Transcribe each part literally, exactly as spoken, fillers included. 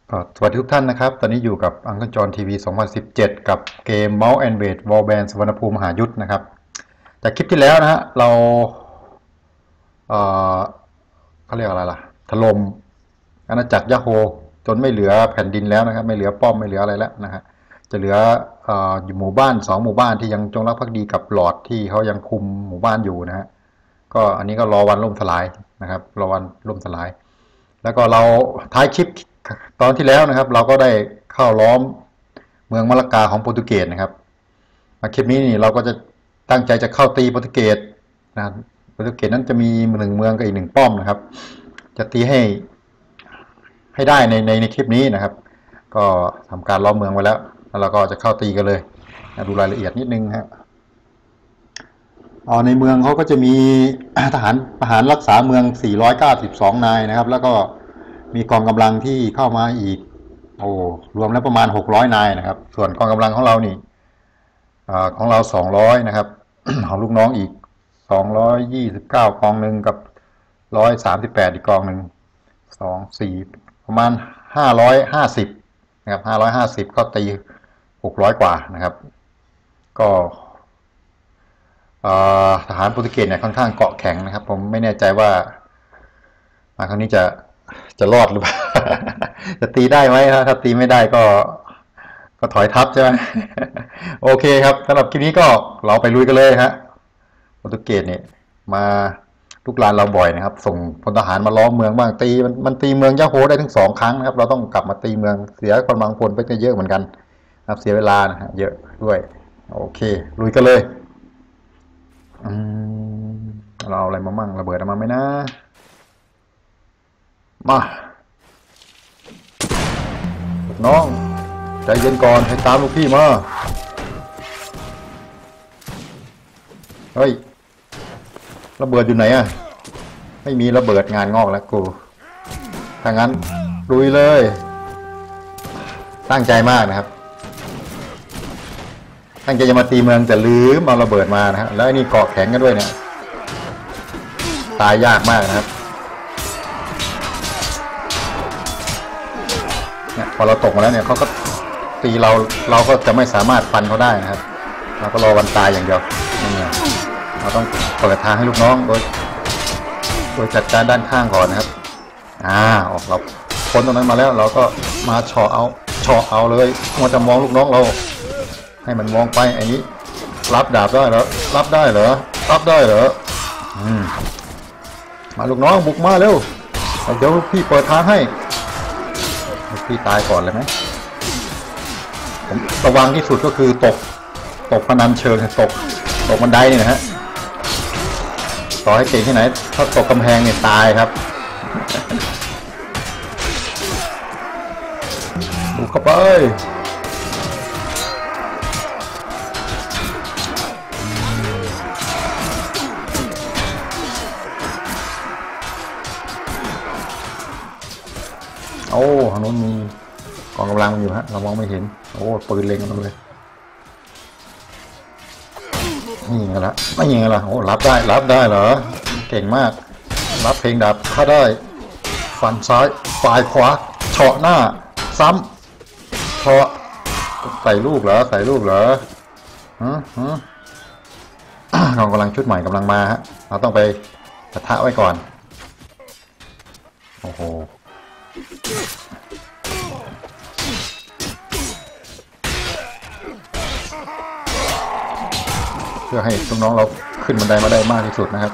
ก็สวัสดีทุกท่านนะครับตอนนี้อยู่กับอังเคิลจอห์นทีวีสองพันสิบเจ็ดกับเกม Mount and Blade Warband สุวรรณภูมิมหายุทธนะครับแต่คลิปที่แล้วนะฮะเราเอ่อเขาเรียกอะไรล่ะถล่มอาณาจักรยะโฮจนไม่เหลือแผ่นดินแล้วนะครับไม่เหลือป้อมไม่เหลืออะไรแล้วนะฮะจะเหลือเอ่ออยู่หมู่บ้านสองหมู่บ้านที่ยังจงรักภักดีกับหลอร์ดที่เขายังคุมหมู่บ้านอยู่นะฮะก็อันนี้ก็รอวันล่มสลายนะครับรอวันล่มสลายแล้วก็เราท้ายคลิปตอนที่แล้วนะครับเราก็ได้เข้าล้อมเมืองมะละกาของโปรตุเกสนะครับมาคลิปนี้นี่เราก็จะตั้งใจจะเข้าตีโปรตุเกสนะโปรตุเกสนั้นจะมีหนึ่งเมืองกับอีกหนึ่งป้อมนะครับจะตีให้ให้ได้ในในในคลิปนี้นะครับก็ทำการล้อมเมืองไว้แล้วแล้วเราก็จะเข้าตีกันเลยดูรายละเอียดนิดนึงฮะอ๋อในเมืองเขาก็จะมีทหารทหารรักษาเมืองสี่ร้อยเก้าสิบสองนายนะครับแล้วก็มีกองกำลังที่เข้ามาอีกโอ้รวมแล้วประมาณหกร้อยนายนะครับส่วนกองกำลังของเรานี่ของเราสองร้อยนะครับ ของลูกน้องอีกสองร้อยยี่สิบเก้ากองหนึ่งกับร้อยสามสิบแปดอีกกองหนึ่งสองสี่ประมาณห้าร้อยห้าสิบนะครับห้าร้อยห้าสิบก็ตีหกร้อยกว่านะครับก็ทหารโปรตุเกสเนี่ยค่อนข้างเกาะแข็งนะครับผมไม่แน่ใจว่ามาครั้งนี้จะจะรอดหรือเปล่า จะตีได้ไหมถ้าตีไม่ได้ก็ก็ถอยทับใช่ไหม โอเคครับสำหรับคลิปนี้ก็เราไปลุยกันเลยฮะโปรตุเกสเนี่ยมาลุกลานเราบ่อยนะครับส่งพลทหารมาล้อมเมืองบ้างตีมันมันตีเมืองยะโฮได้ถึงสองครั้งนะครับเราต้องกลับมาตีเมืองเสียกำลังพลไปเยอะเหมือนกันนะครับเสียเวลานะฮะเยอะด้วยโอเคลุยกันเลยอืมเราอะไรมามั่งระเบิดออกมาไหมนะมาน้องใจเย็นก่อนให้ตามลูกพี่มาเฮ้ยระเบิดอยู่ไหนอะไม่มีระเบิดงานงอกแล้วกูถ้างั้นลุยเลยตั้งใจมากนะครับตั้งใจจะมาตีเมืองแต่ลืมเอาระเบิดมานะฮะแล้วนี่เกาะแข็งกันด้วยเนี่ยตายยากมากนะครับเนี่ยพอเราตกมาแล้วเนี่ยเขาก็ตีเราเราก็จะไม่สามารถฟันเขาได้นะครับเราก็รอวันตายอย่างเดียวนี่ไงเราต้องเปิดทางให้ลูกน้องโดยโดยจัดการด้านข้างก่อนนะครับอ่าออกเราพ้นตรงนั้นมาแล้วเราก็มาเฉาะเอาเฉาะเอาเลยมันจะมองลูกน้องเราให้มันมองไปไอ้นี้รับดาบได้เหรอรับได้เหรอรับได้เหรออืมมาลูกน้องบุกมาเร็วเดี๋ยวพี่เปิดทางให้พี่ตายก่อนเลยไหมผมระวังที่สุดก็คือตกตกพนันเชิงตกตกบันไดนี่นะฮะต่อให้เก่งที่ไหนถ้าตกกำแพงเนี่ยตายครับบุกเข้าไปโอ้ทางโน้นมีกองกำลังอยู่ฮะเรามองไม่เห็นโอ้ปืนเล็งกันเลยนี่ไงล่ะไม่ยิงไงล่ะโอ้รับได้รับได้เหรอเก่งมากรับเพลงดับเข้าได้ฟันซ้ายฝ่ายขวาเฉาะหน้าซ้ำเฉาะใส่ลูกเหรอใส่ลูกเหรอฮะฮะกองกำลังชุดใหม่กำลังมาฮะเราต้องไปกระทะไว้ก่อนโอ้โหเพื่อให้น้องๆเราขึ้นบันไดมาได้มากที่สุดนะครับ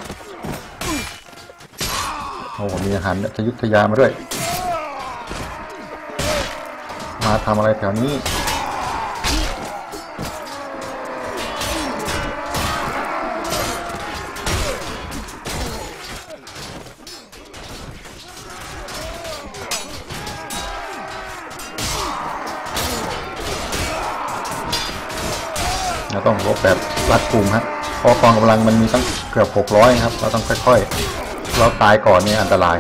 โอ้มีอาหารทยุทธยามาด้วยมาทำอะไรแถวนี้เราต้องรบแบบรัดกุมฮะเพราะกองกำลังมันมีตั้งเกือบหกร้อยครับเราต้องค่อยๆเราตายก่อนนี่อันตราย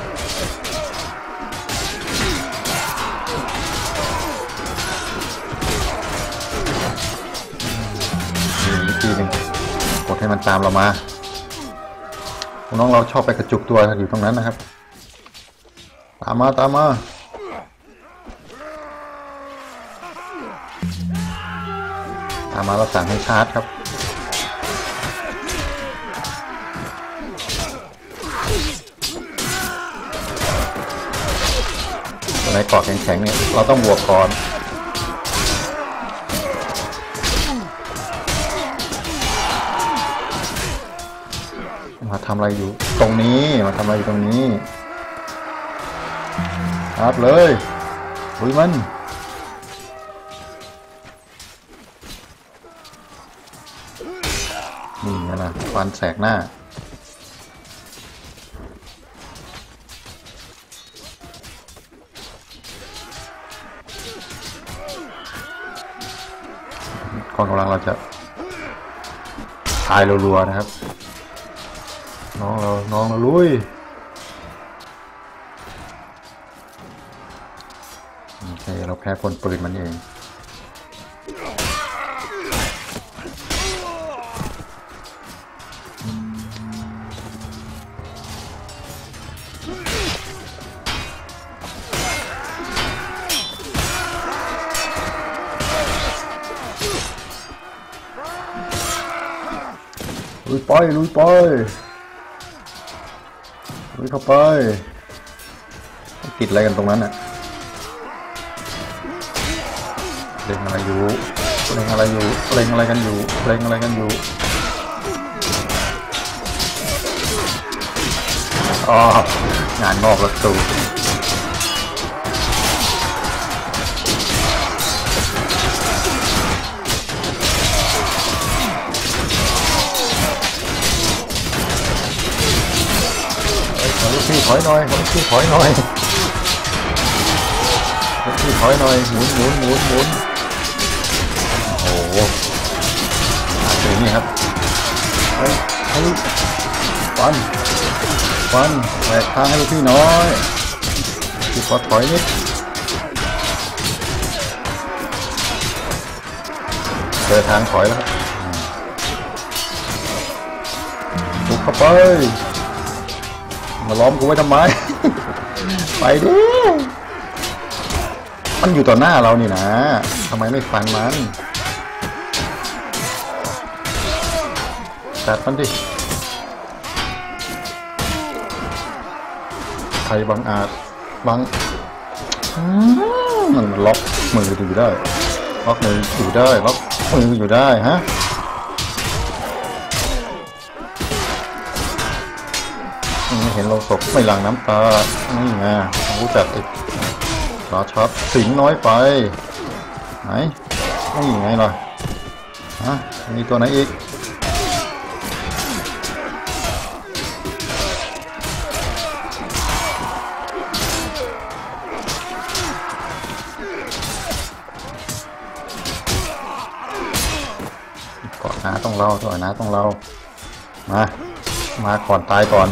มีวิธีหนึ่งกดให้มันตามเรามาน้องเราชอบไปกระจุกตัวอยู่ตรงนั้นนะครับตามมาตามมาตามมาเราสั่งให้ชาร์จครับตัวไหนเกาะแข็งๆเนี่ยเราต้องบวกก่อนมาทำอะไรอยู่ตรงนี้มาทำอะไรอยู่ตรงนี้ครับเลยอุ้ยมันนี่นะฟันแสกหน้ากองกำลังเราจะตายรัวๆนะครับน้องเราน้องเราลุยโอเคเราแพ้คนปืนมันเองลุยไปลุยไปลุยเข้าไปติดอะไรกันตรงนั้นอ่ะเล่นอะไรอยู่เล่นอะไรอยู่เล่นอะไรกันอยู่เล่นอะไรกันอยู่อ๋องานงอกแล้วตูลูกพี่ถอยหน่อยลูกพี่ถอยหน่อยลูกพี่ถอยหน่อยหมุนหมุนหมุนหมุนโอ้โหอาจจะนี่ครับเฮ้ยเฮ้ยฟันฟันแหวกทางให้ลูกพี่น้อยพี่ขอถอยนิดเจอทางถอยแล้วบุกเข้าไปมาล้อมกูไว้ทำไม ไปดิมันอยู่ต่อหน้าเรานี่นะทำไมไม่ฟันมันจัดมันดิใครบังอาจบังมันล็อกมืออยู่ได้ล็อกมืออยู่ได้ล็อกมืออยู่ได้ฮะไม่เห็นเราศพไม่หลั่งน้ำตานี่ไงรู้จักไอ้ราชัดสิงน้อยไปไหนนี่ไงล่ะฮะมีตัวไหนอีกเกาะน้าต้องเราตัวน้าต้องเรามามาก่อนตายก่อน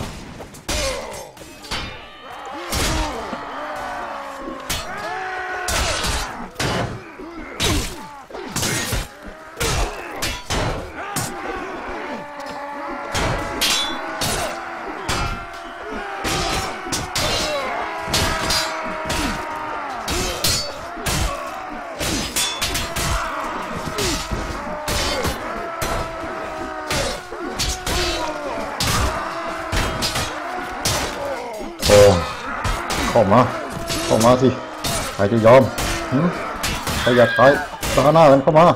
เข้ามาเข้ามาสิใครจะยอมใครอยากตายตาหน้ากันเข้ามา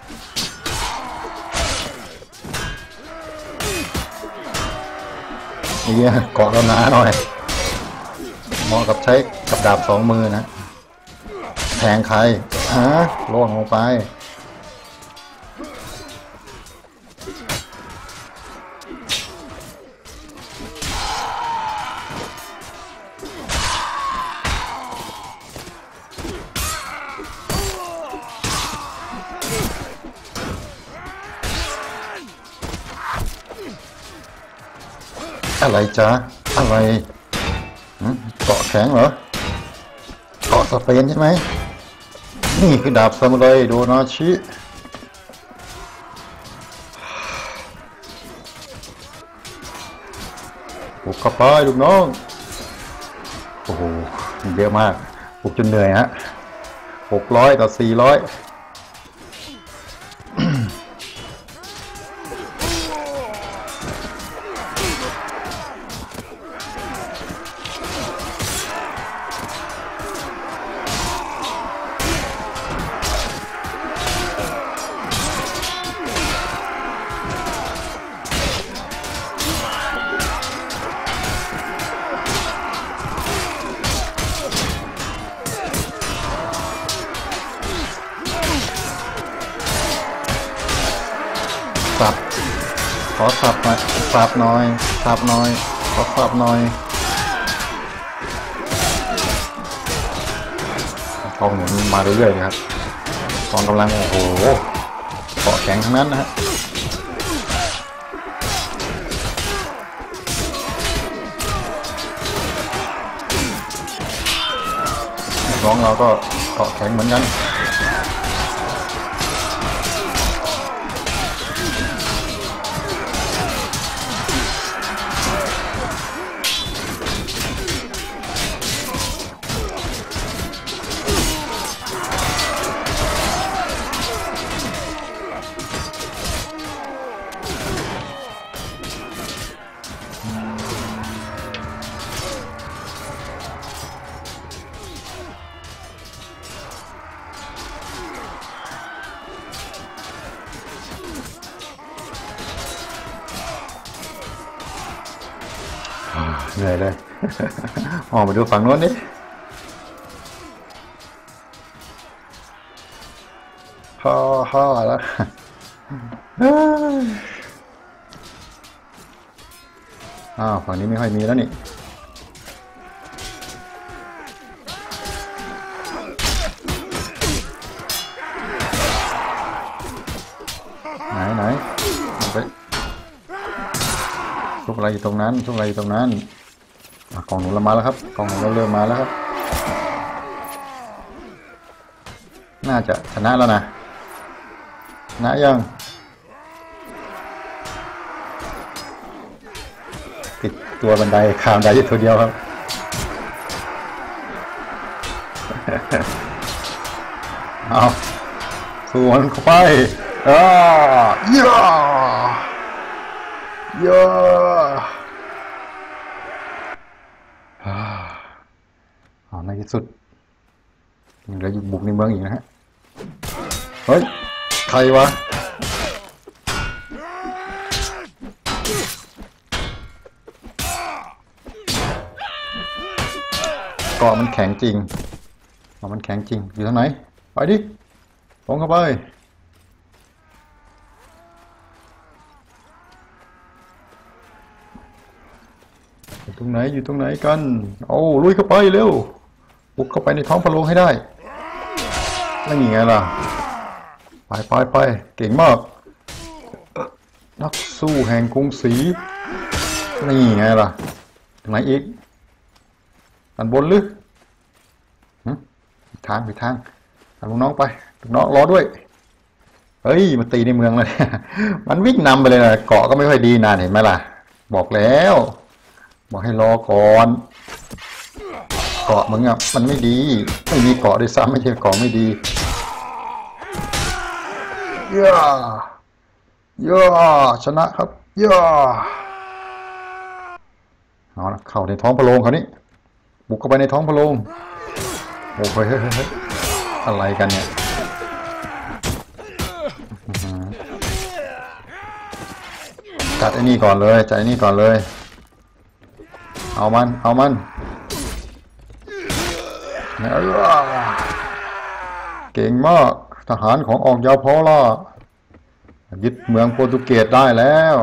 นี่เกาะเราหนาหน่อยเหมาะกับใช้กับดาบสองมือนะแทงใครฮะล่วงลงไปอะไรจ๊ะอะไรเกาะแข็งเหรอเกาะสเปนใช่ไหมนี่คือดาบซามูไรโดนาชิบุกเข้าไปลูกน้องโอ้โหเยอะมากบุกจนเหนื่อยฮะหกร้อยต่อสี่ร้อยสับขอสับหน่อยสับหน่อยสับหน่อยขอสับหน่อยกองหนุนมาเรื่อยๆครับกองกำลังโอ้โหเกาะแข็งทั้งนั้นนะฮะน้องเราก็เกาะแข็งเหมือนกันเหนื่อยเลยออกมาดูฝั่งโน้นดิฮ่าฮ่าแล้วอ้าวฝั่งนี้ไม่ค่อยมีแล้วนี่ไหนไหนไปทุกอะไรอยู่ตรงนั้นทุกอะไรอยู่ตรงนั้นกองหนุนเรามาแล้วครับกองหนุนเราเริ่มมาแล้วครับน่าจะชนะแล้วนะชนะยังติดตัวบันไดข้ามได้อยู่ตัวเดียวครับเอาสู้มันเข้าไปอ่าย่าย่าเอาในที่สุดเหลืออยู่บุกในเมืองอีกนะฮะเฮ้ยใครวะเกาะมันแข็งจริงเกาะมันแข็งจริงอยู่ทางไหนไปดิลงเข้าไปอยู่ตรงไหนอยู่ตรงไหนกันโอ้ลุยเข้าไปเร็วบุกเข้าไปในท้องพระโรงให้ได้ไม่มีไงล่ะไปไปไปเก่งมากนักสู้แห่งกรุงศรีนี่ไงล่ะตรงไหนอีกด้านบนหรือทางไปทางลูกน้องไปลูกน้องรอด้วยเฮ้ยมันตีในเมืองเลยมันวิ่งนำไปเลยนะเกาะก็ไม่ค่อยดีนานเห็นไหมล่ะบอกแล้วบอกให้รอก่อนเกาะมึงอ่ะมันไม่ดีไม่มีเกาะด้วยซ้ำไม่ใช่เกาะไม่ดีย่าย่าชนะครับย่าเอาละเข้าในท้องพระโรงเขานี้บุกเข้าไปในท้องพระโรงโอ้ยเฮ้ยเฮ้ยอะไรกันเนี่ยจัดไอ้นี่ก่อนเลยจัดไอ้นี่ก่อนเลยเอามันเอามันเก่งมากทหารของออกยาวพอล่ะยึดเมืองโปรตุเกสได้แล้ว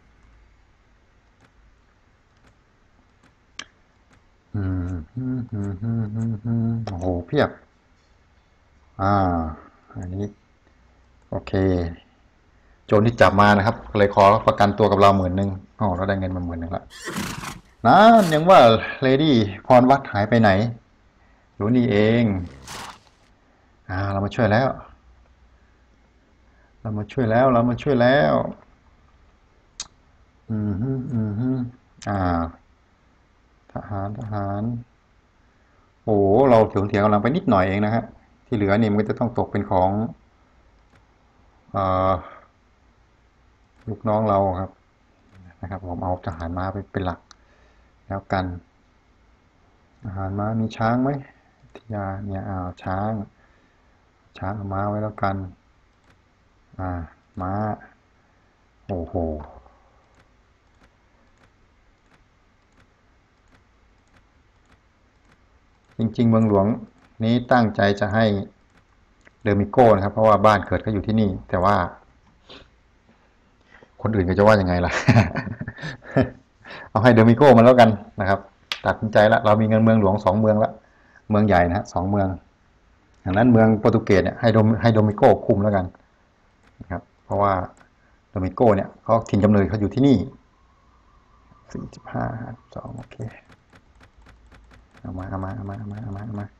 อืมโอ้โหเพียบอ่าอันนี้โอเคโจรที่จับมานะครับเลยขอประกันตัวกับเราหมื่นหนึ่งอ๋อเราได้เงินมาหมื่นหนึ่งละนั่นยังว่าเลดี้พรวัดหายไปไหนรู้นี่เองอ่าเรามาช่วยแล้วเรามาช่วยแล้วเรามาช่วยแล้วอืมฮึอืมฮึอ่าทหารทหารโอ้เราเถียงเถียงกำลังไปนิดหน่อยเองนะฮะที่เหลือนี่มันก็จะต้องตกเป็นของอ่าลูกน้องเราครับนะครับผมเอาทหารม้าไปเป็นหลักแล้วกันทหารม้ามีช้างไหมทิยาเนี่ยเอาช้างช้างเอาม้าไว้แล้วกันอ่าม้าโอ้โหจริงๆเมืองหลวงนี้ตั้งใจจะให้เดอมิโก้นะครับเพราะว่าบ้านเกิดเขาอยู่ที่นี่แต่ว่าคนอื่นก็จะว่ายังไงล่ะ เอาให้เดอมิโก้มาแล้วกันนะครับตัดสินใจแล้วเรามีเงินเมืองหลวงสองเมืองแล้วเมืองใหญ่นะฮะสองเมืองดังนั้นเมืองโปรตุเกสเนี่ยให้โดให้โดมิโก้คุมแล้วกันนะครับเพราะว่าโดมิโก้เนี่ยเขาถิ่นกำเนิดเขาอยู่ที่นี่สี่สิบห้าสองโอเคเอามาเอามาเอามาเอามาเอามาเอามา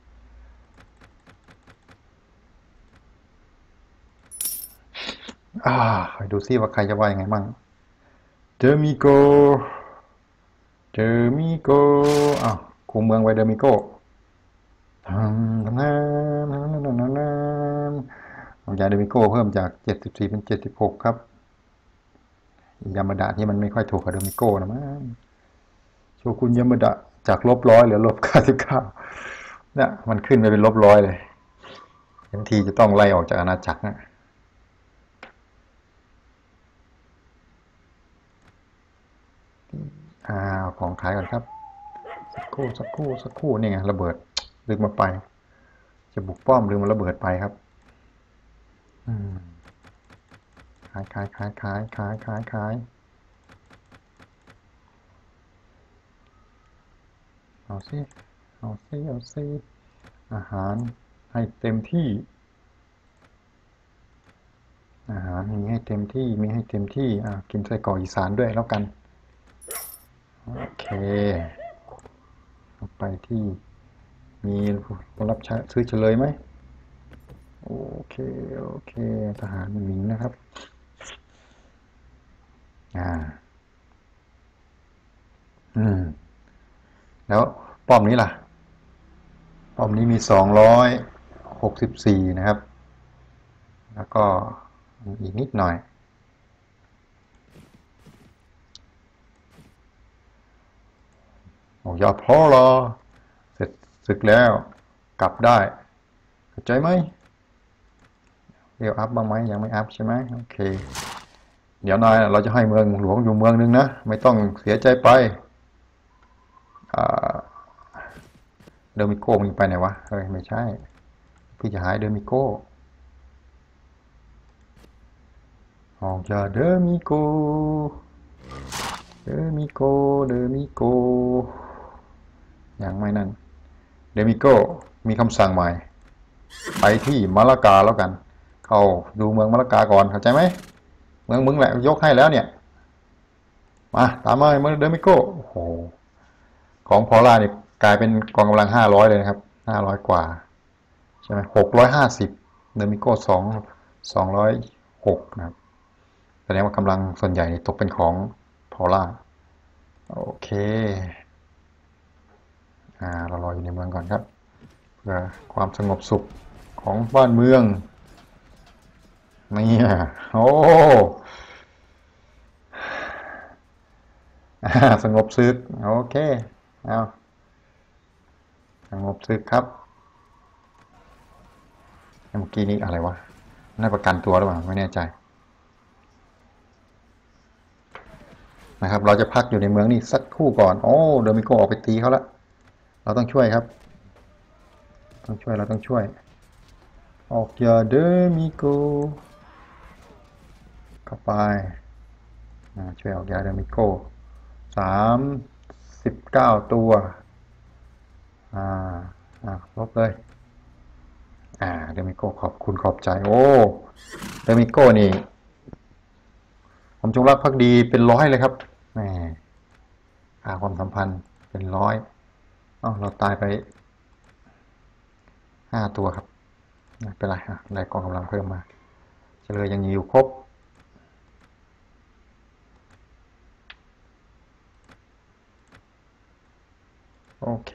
อ่าคอยดูซิว่าใครจะว่ายังไงบ้างเดอมิโกเดอมิโกอ้าวคุมเมืองไว้เดอมิโกทำทำงานทำงานทำงานทำงานเอายาเดอมิโกเพิ่มจากเจ็ดสิบสี่เป็นเจ็ดสิบหกครับยามาดะที่มันไม่ค่อยถูกกับเดอมิโกนะมั้งโชกุนยามาดะจากลบร้อยเหลือลบเก้าสิบเก้าเนี่ยมันขึ้นไปเป็นลบร้อยเลยเห็นทีจะต้องไล่ออกจากอาณาจักรนะอ่าของขายก่อนครับสักครู่สักครู่สักครู่นี่ไงระเบิดดึงมาไปจะบุกป้อมดึงมาระเบิดไปครับอืมขายขายขายขายขายขายขายเอาซิเอาซิเอาซิอาหารให้เต็มที่อาหารมีให้เต็มที่มีให้เต็มที่อ่ากินไส้กรอกอีสานด้วยแล้วกันโอเคไปที่มีคนรับใช้ซื้อเฉลยไหมโอเคโอเคทหารหมิงนะครับอ่าอืมแล้วป้อมนี้ล่ะป้อมนี้มีสองร้อยหกสิบสี่นะครับแล้วก็อีกนิดหน่อยโอ้ยอดพอรอเสร็จศึกแล้วกลับได้เข้าใจไหมเรียวอัพบ้างไหมยังไม่อัพใช่ไหมโอเคเดี๋ยวนายเราจะให้เมืองหลวงอยู่เมืองนึงนะไม่ต้องเสียใจไปเดอมิโก้มึงไปไหนวะเฮ้ยไม่ใช่พี่จะหายเดอมิโก้ออกจากเดอมิโก้เดอมิโก้เดอมิโก้ยังไม่นั่นเดอมิโก้มีคำสั่งใหม่ไปที่มาลากาแล้วกันเข้าดูเมืองมาลากาก่อนเข้าใจไหมเมืองมึงแหละยกให้แล้วเนี่ยมาตามมาเมืองเดอมิโก้โอ้โหของพอล่าเนี่ยกลายเป็นกองกำลังห้าร้อยเลยนะครับห้าร้อยกว่าใช่ไหมหกร้อยห้าสิบเดอมิโก้สองสองร้อยหกนะครับแสดงว่ากำลังส่วนใหญ่ตกเป็นของพอล่าโอเคอ่าเรารออยู่ในเมืองก่อนครับเพื่อความสงบสุขของบ้านเมืองนี่โอ้สงบศึกโอเคเอาสงบศึกครับเมื่อกี้นี้อะไรวะน่าประกันตัวหรือเปล่าไม่แน่ใจนะครับเราจะพักอยู่ในเมืองนี้สักครู่ก่อนโอ้เดอมิโกออกไปตีเขาแล้วเราต้องช่วยครับต้องช่วยเราต้องช่วยออกอย่าเดอมิโกเข้าไปช่วยออกยาเดอมิโกสามสิบเก้าตัวอ่าอ่าลบเลยอ่าเดอมิโกขอบคุณขอบใจโอ้เดอมิโกนี่ผมจงรักภักดีเป็นร้อยเลยครับแหมค่าความสัมพันธ์เป็นร้อยอ๋อเราตายไปห้าตัวครับไม่เป็นไรอ่ะได้กองกำลังเพิ่มมาเฉลยยังอยู่ครบโอเค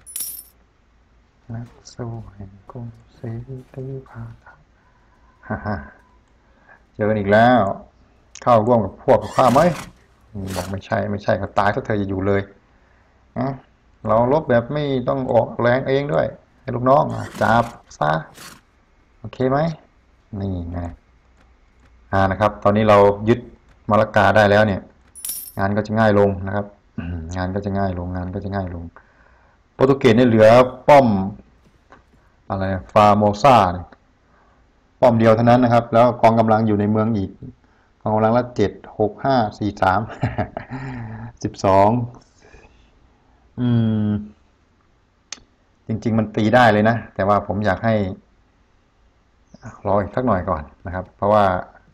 นักสู้แห่งกรุงเสรีภาพฮ่าฮ่าเจอกันอีกแล้วเข้าร่วมกับพวกข้าไหมบอกไม่ใช่ไม่ใช่ก็ตายถ้าเธอจะอยู่เลยนะเราลบแบบไม่ต้องออกแรงเองด้วยให้ลูกน้องจับซะโอเคไหมนี่ไงอ่านะครับตอนนี้เรายึดมาลากาได้แล้วเนี่ยงานก็จะง่ายลงนะครับงานก็จะง่ายลงงานก็จะง่ายลงโปรตุเกสเนี่ยเหลือป้อมอะไรฟาโมซาป้อมเดียวเท่านั้นนะครับแล้วกองกำลังอยู่ในเมืองอีกกองกำลังละเจ็ดหกห้าสี่สามสิบสองอืมจริงๆมันตีได้เลยนะแต่ว่าผมอยากให้รออีกสักหน่อยก่อนนะครับเพราะว่า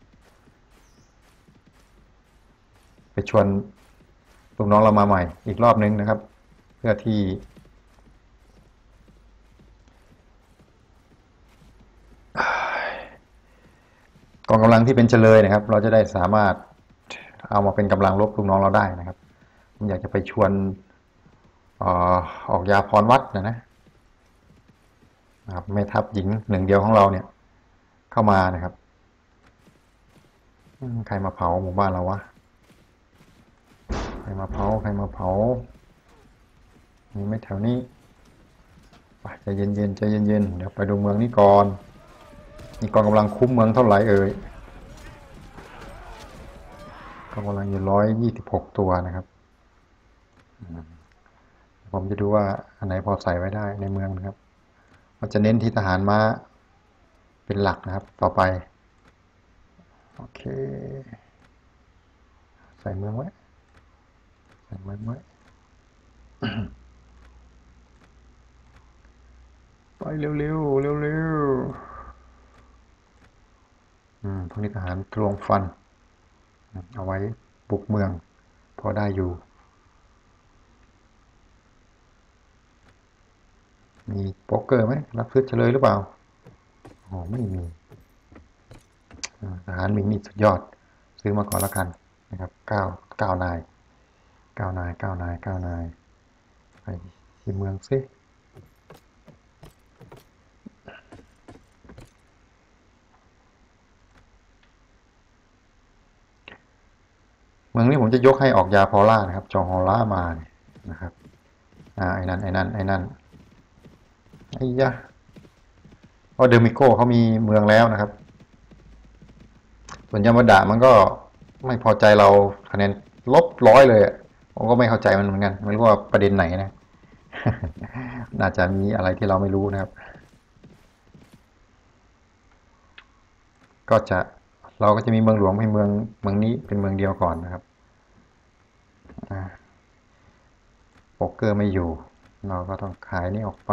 ไปชวนลูกน้องเรามาใหม่อีกรอบนึงนะครับ เพื่อที่กองกำลังที่เป็นเฉลยนะครับเราจะได้สามารถเอามาเป็นกำลังลบลูกน้องเราได้นะครับผมอยากจะไปชวนออกยาพรวัดนะนะครับแม่ทัพหญิงหนึ่งเดียวของเราเนี่ยเข้ามานะครับใครมาเผาหมู่บ้านเราวะใครมาเผาใครมาเผามีไม่แถวนี้ไปใจเย็นๆใจเย็นๆเดี๋ยวไปดูเมืองนี้ก่อนนี่กองกำลังคุ้มเมืองเท่าไหร่เอ่ยกองกำลังอยู่ร้อยยี่สิบหกตัวนะครับผมจะดูว่าอันไหนพอใส่ไว้ได้ในเมืองนะครับเราจะเน้นที่ทหารม้าเป็นหลักนะครับต่อไปโอเคใส่เมืองไว้ใส่เมืองไว้ไปเร็วๆเร็วๆอืมพวกนี้ทหารทรวงฟันเอาไว้บุกเมืองพอได้อยู่มีโป๊กเกอร์ไหมรับซื้อเฉลยหรือเปล่าอ๋อไม่มีทหารมิงนี่สุดยอดซื้อมาก่อนแล้วกันนะครับเก้าเก้านายเก้านายเก้านายเก้านายไปที่เมืองซิเมืองนี้ผมจะยกให้ออกยาพอล่านะครับจองฮอล่ามานะครับอ่าไอ้นั่นไอ้นั่นไอ้นั่นไอ้ยะเพราะเดอร์มิโก้เขามีเมืองแล้วนะครับส่วนยามาดะมันก็ไม่พอใจเราคะแนนลบร้อยเลยผมก็ไม่เข้าใจมันเหมือนกันไม่รู้ว่าประเด็นไหนนะน่าจะมีอะไรที่เราไม่รู้นะครับก็จะเราก็จะมีเมืองหลวงให้เมืองเมืองนี้เป็นเมืองเดียวก่อนนะครับโป๊กเกอร์ไม่อยู่เราก็ต้องขายนี่ออกไป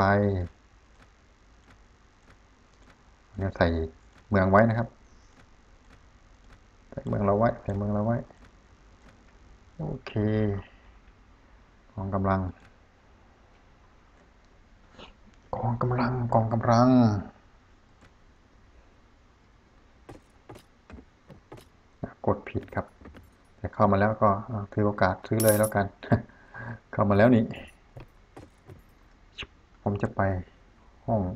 เนี่ยใส่เมืองไว้นะครับใส่เมืองเราไว้ใส่เมืองเราไว้โอเคกองกำลังกองกำลังกองกำลังกดผิดครับแต่เข้ามาแล้วก็ถือโอกาสซื้อเลยแล้วกัน เข้ามาแล้วนี่ผมจะไปห้อง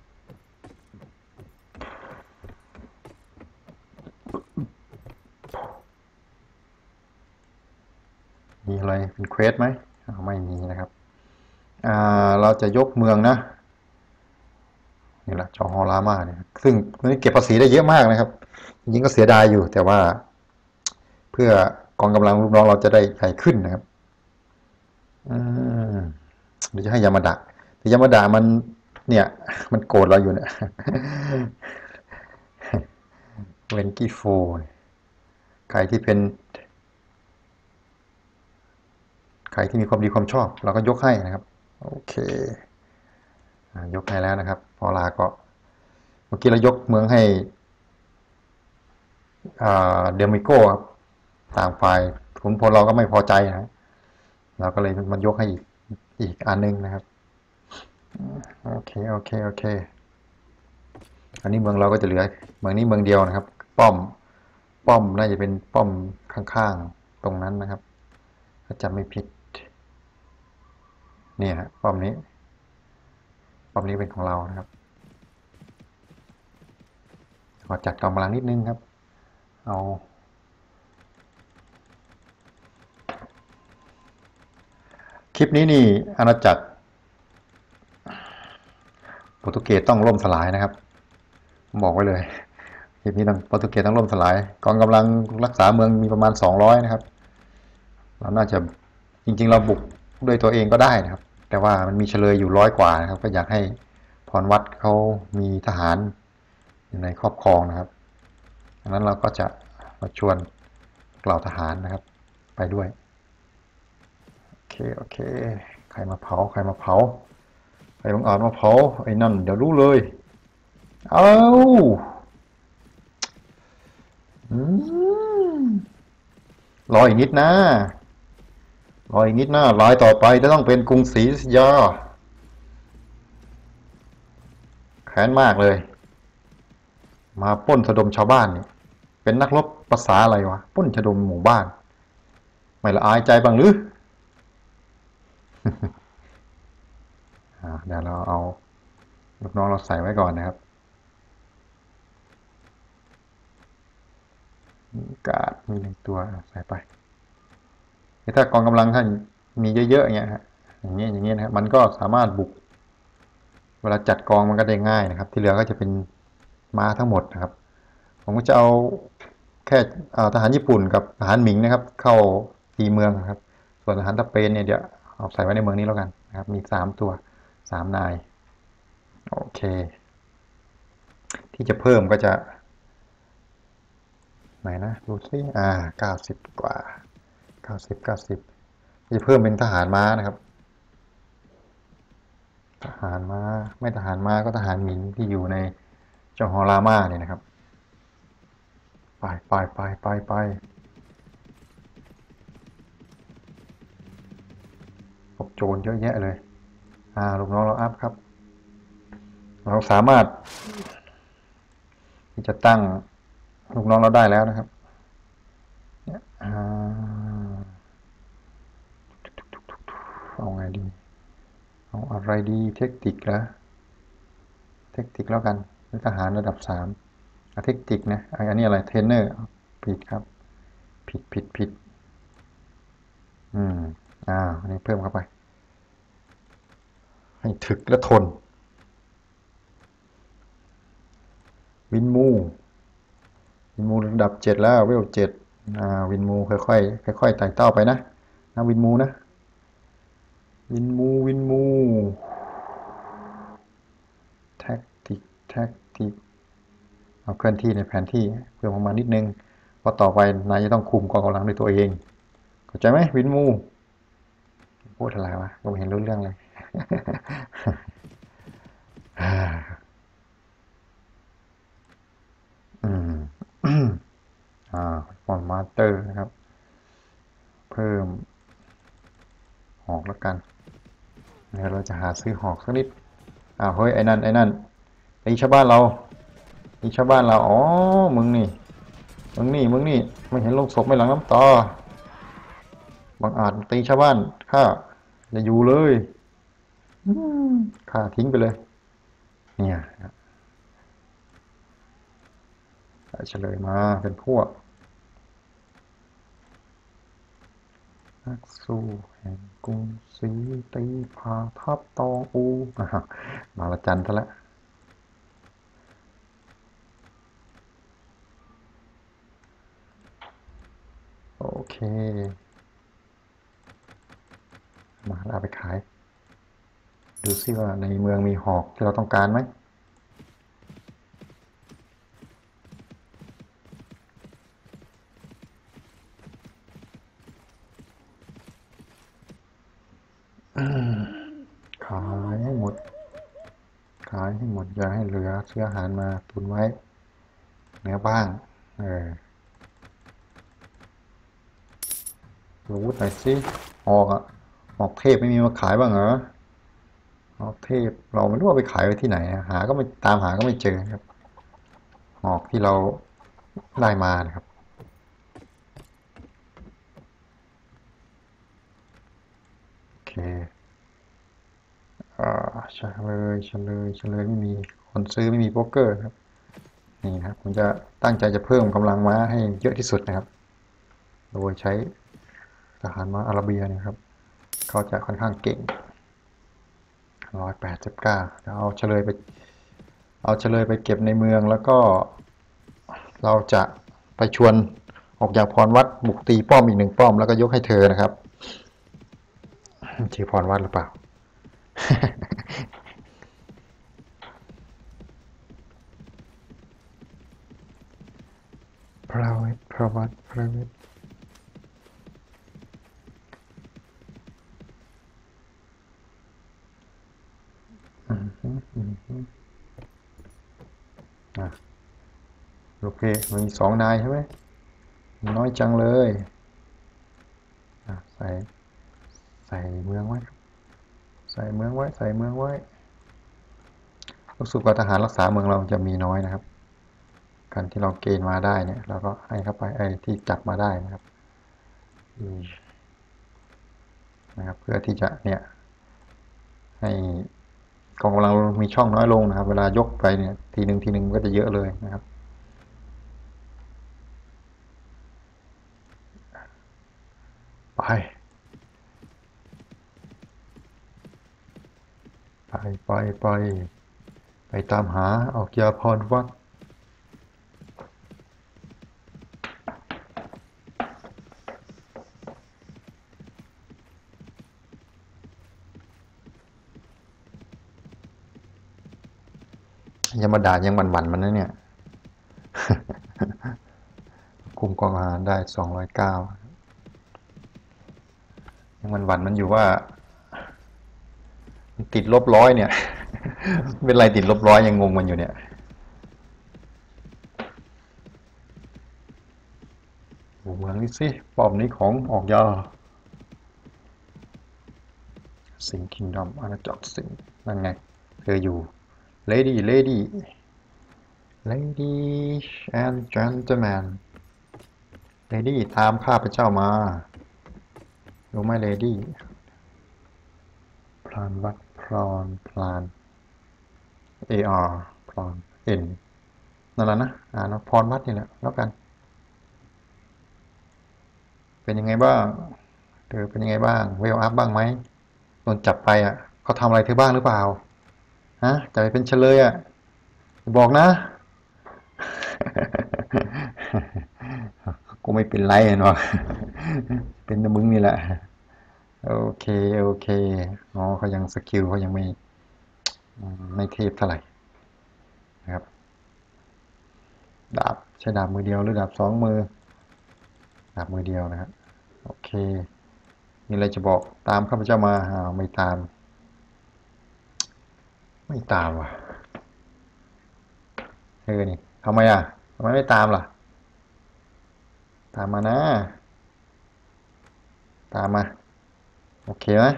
มีอะไรเป็นเควสไหมไม่มีนะครับเราจะยกเมืองนะนี่แหละจอฮอลามาเนี่ยซึ่งนี่เก็บภาษีได้เยอะมากนะครับจริงๆก็เสียดายอยู่แต่ว่าเพื่อกองกำลังลูกน้องเราจะได้ใหญ่ขึ้นนะครับอืมเดี๋ยวจะให้ยามาดะแต่ยามาดะมันเนี่ยมันโกรธเราอยู่เนี่ยเวนกี้โฟใครที่เป็นใครที่มีความดีความชอบเราก็ยกให้นะครับโอเคยกให้แล้วนะครับพอลาก็เมื่อกี้เรายกเมืองให้เดมิโก้ครับต่างฝ่ายขุนพลเราก็ไม่พอใจนะเราก็เลยมันยกให้อีกอีกอันนึงนะครับโอเคโอเคโอเคอันนี้เมืองเราก็จะเหลือเมืองนี้เมืองเดียวนะครับป้อมป้อมน่าจะเป็นป้อมข้างๆตรงนั้นนะครับถ้าจำไม่ผิดเนี่ยฮะป้อมนี้ป้อมนี้เป็นของเรานะครับขอจัดกำลังนิดนึงครับเอาคลิปนี้นี่อาณาจักรโปรตุเกสต้องล่มสลายนะครับผมบอกไว้เลยคลิปนี้ต้องโปรตุเกสต้องล่มสลายกองกำลังรักษาเมืองมีประมาณสองร้อยนะครับเราน่าจะจริงๆเราบุกด้วยตัวเองก็ได้นะครับแต่ว่ามันมีเฉลยอยู่ร้อยกว่านะครับก็อยากให้พรวัดเขามีทหารอยู่ในครอบครองนะครับดังนั้นเราก็จะมาชวนกล่าวทหารนะครับไปด้วยโอเคโอเคใครมาเผาใครมาเผาใครบังอาจมาเผาไอ้นั่นเดี๋ยวรู้เลยเอาอืมรออีกนิดนะรออีกนิดนะรายต่อไปจะต้องเป็นกรุงศรีอยุธยาแค้นมากเลยมาปล้นสะดมชาวบ้านนี่เป็นนักรบภาษาอะไรวะปล้นสะดมหมู่บ้านไม่ละอายใจบ้างหรือ เดี๋ยวเราเอาลูกน้องเราใส่ไว้ก่อนนะครับกาดมีหนึ่งตัวใส่ไปถ้ากองกำลังท่านมีเยอะๆอย่างเงี้ยฮะอย่างเงี้ยอย่างเงี้ยนะครับมันก็สามารถบุกเวลาจัดกองมันก็ได้ง่ายนะครับ ที่เหลือก็จะเป็นม้าทั้งหมดนะครับผมก็จะเอาแค่ทหารญี่ปุ่นกับทหารหมิงนะครับเข้าตีเมืองนะครับส่วนทหารสเปนเนี่ยเดี๋ยวเอาใส่ไว้ในเมืองนี้แล้วกันนะครับมีสามตัวสามนายโอเคที่จะเพิ่มก็จะไหนนะดูสิอ่าเก้าสิบกว่าเก้าสิบเก้าสิบจะเพิ่มเป็นทหารม้านะครับทหารม้าไม่ทหารม้าก็ทหารหมิงที่อยู่ในจองฮอรามาเนี่ยนะครับไปไปไปไปไปพบโจรเยอะแยะเลยอ่าลูกน้องเราอัพครับเราสามารถที่จะตั้งลูกน้องเราได้แล้วนะครับอ่าเอาไงดีเอาอะไรดีเทคนิคนะเทคนิคแล้วกันทหารระดับสามเทคนิคนะอันนี้อะไรเทรนเนอร์ผิดครับผิดผิดผิดอืมอ่าอันนี้เพิ่มเข้าไปให้ถึกและทนวินมูวินมูระดับเจ็ดแล้วเวลเจ็ดอ่าวินมูค่อยๆค่อยๆไต่เต้าไปนะนะวินมูนะวินมูวินมูแท็กติกแท็กติกเอาเคลื่อนที่ในแผนที่เพิ่มประมาณนิดนึงเพราะต่อไปนายจะต้องคุมกองกำลังด้วยตัวเองเข้าใจไหมวินมูพูดอะไรวะก็ไม่เห็นรู้เรื่องเลยอืมอ่าฟอนมาสเตอร์นะครับเพิ่มหอกแล้วกันเดี๋ยวเราจะหาซื้อหอกสักนิดอ้าวเฮ้ยไอ้นั่นไอ้นั่นไอ้ชาวบ้านเราไอ้ชาวบ้านเราอ๋อมึงนี่มึงนี่มึงนี่ไม่เห็นลงศพไม่หลังน้ำตาบังอาจตีชาวบ้านข้าอย่าอยู่เลยข้าทิ้งไปเลยเนี่ยเฉลยมาเป็นพวกนักสู้แห่งกรุงศรีตีพาทับตองอูมาละจันทร์ซะแล้วโอเคมาเอาไปขายดูซิว่าในเมืองมีหอกที่เราต้องการไหมขายให้หมดขายให้หมดอย่าให้เหลือเสื้ออาหารมาตุนไว้เนื้อบ้างเออรู้หน่อยสิหอกอะหอกเทพไม่มีมาขายบ้างเหรอหอกเทพเราไม่รู้ว่าไปขายไว้ที่ไหนหาก็ไม่ตามหาก็ไม่เจอครับหอกที่เราได้มานะครับโอเคอ่าเฉลยเฉลยเฉลยไม่มีคนซื้อไม่มีโป๊กเกอร์ครับนี่ครับผมจะตั้งใจจะเพิ่มกำลังม้าให้เยอะที่สุดนะครับโดยใช้ทหารม้าอาราเบียนะครับเขาจะค่อนข้างเก่งร้อยแปดสิบเก้าเอาเฉลยไปเอาเฉลยไปเก็บในเมืองแล้วก็เราจะไปชวนออกจากพรวัดบุกตีป้อมอีกหนึ่งป้อมแล้วก็ยกให้เธอนะครับชื่อพรวัดหรือเปล่าพระวัตพระวัตพระวัตอืมอืมอืมอืมอ่ะโอเคมันมีสองนายใช่ไหมน้อยจังเลยอ่ะใส่ใส่เมืองไว้ใส่เมืองไว้ใส่เมืองไว้รู้สึกว่าทหารรักษาเมืองเราจะมีน้อยนะครับการที่เราเกณฑ์มาได้เนี่ยเราก็ให้เข้าไปไอ้ที่จับมาได้นะครับนะครับเพื่อที่จะเนี่ยให้กองกำลังมีช่องน้อยลงนะครับเวลายกไปเนี่ยทีหนึ่งทีหนึ่งก็จะเยอะเลยนะครับไปไปไปไปไปตามหาออกยาพรวัดยังมาด่ายังหวั่นๆมันนะเนี่ยคุมกองอาหารได้สองร้อยเก้ายังหวั่นๆมันอยู่ว่าติดลบร้อยเนี่ยเป็นไรติดลบร้อยยังงงมันอยู่เนี่ยเมืองนี้สิป้อมนี้ของออกยาสิงคิงดอมอาณาจักรสิงนั่นไงเธออยู่ lady lady lady and gentleman lady ตามข้าพเจ้ามารู้ไหม lady พลานวัดพลานพลาน ar พลาน n นั่นแหละนะอ่านพรวัดนี่แหละแล้วกันเป็นยังไงบ้างเธอเป็นยังไงบ้างเวลอัพบ้างไหมโดนจับไปอ่ะเขาทำอะไรเธอบ้างหรือเปล่าฮะจะไปเป็นเฉลยอ่ะบอกนะกูไม่เป็นไรเนาะเป็นแต่มึงนี่แหละโอเคโอเคอ๋อเขายังสกิลเขายังไม่ไม่เทพเท่าไหร่นะครับดาบใช้ดาบมือเดียวหรือดาบสองมือดาบมือเดียวนะครับโอเคมีอะไรจะบอกตามข้าพเจ้ามาอ้าวไม่ตามไม่ตามว่ะเออนี่ทำไมอ่ะทำไมไม่ตามล่ะตามมานะตามมาโอเคไหม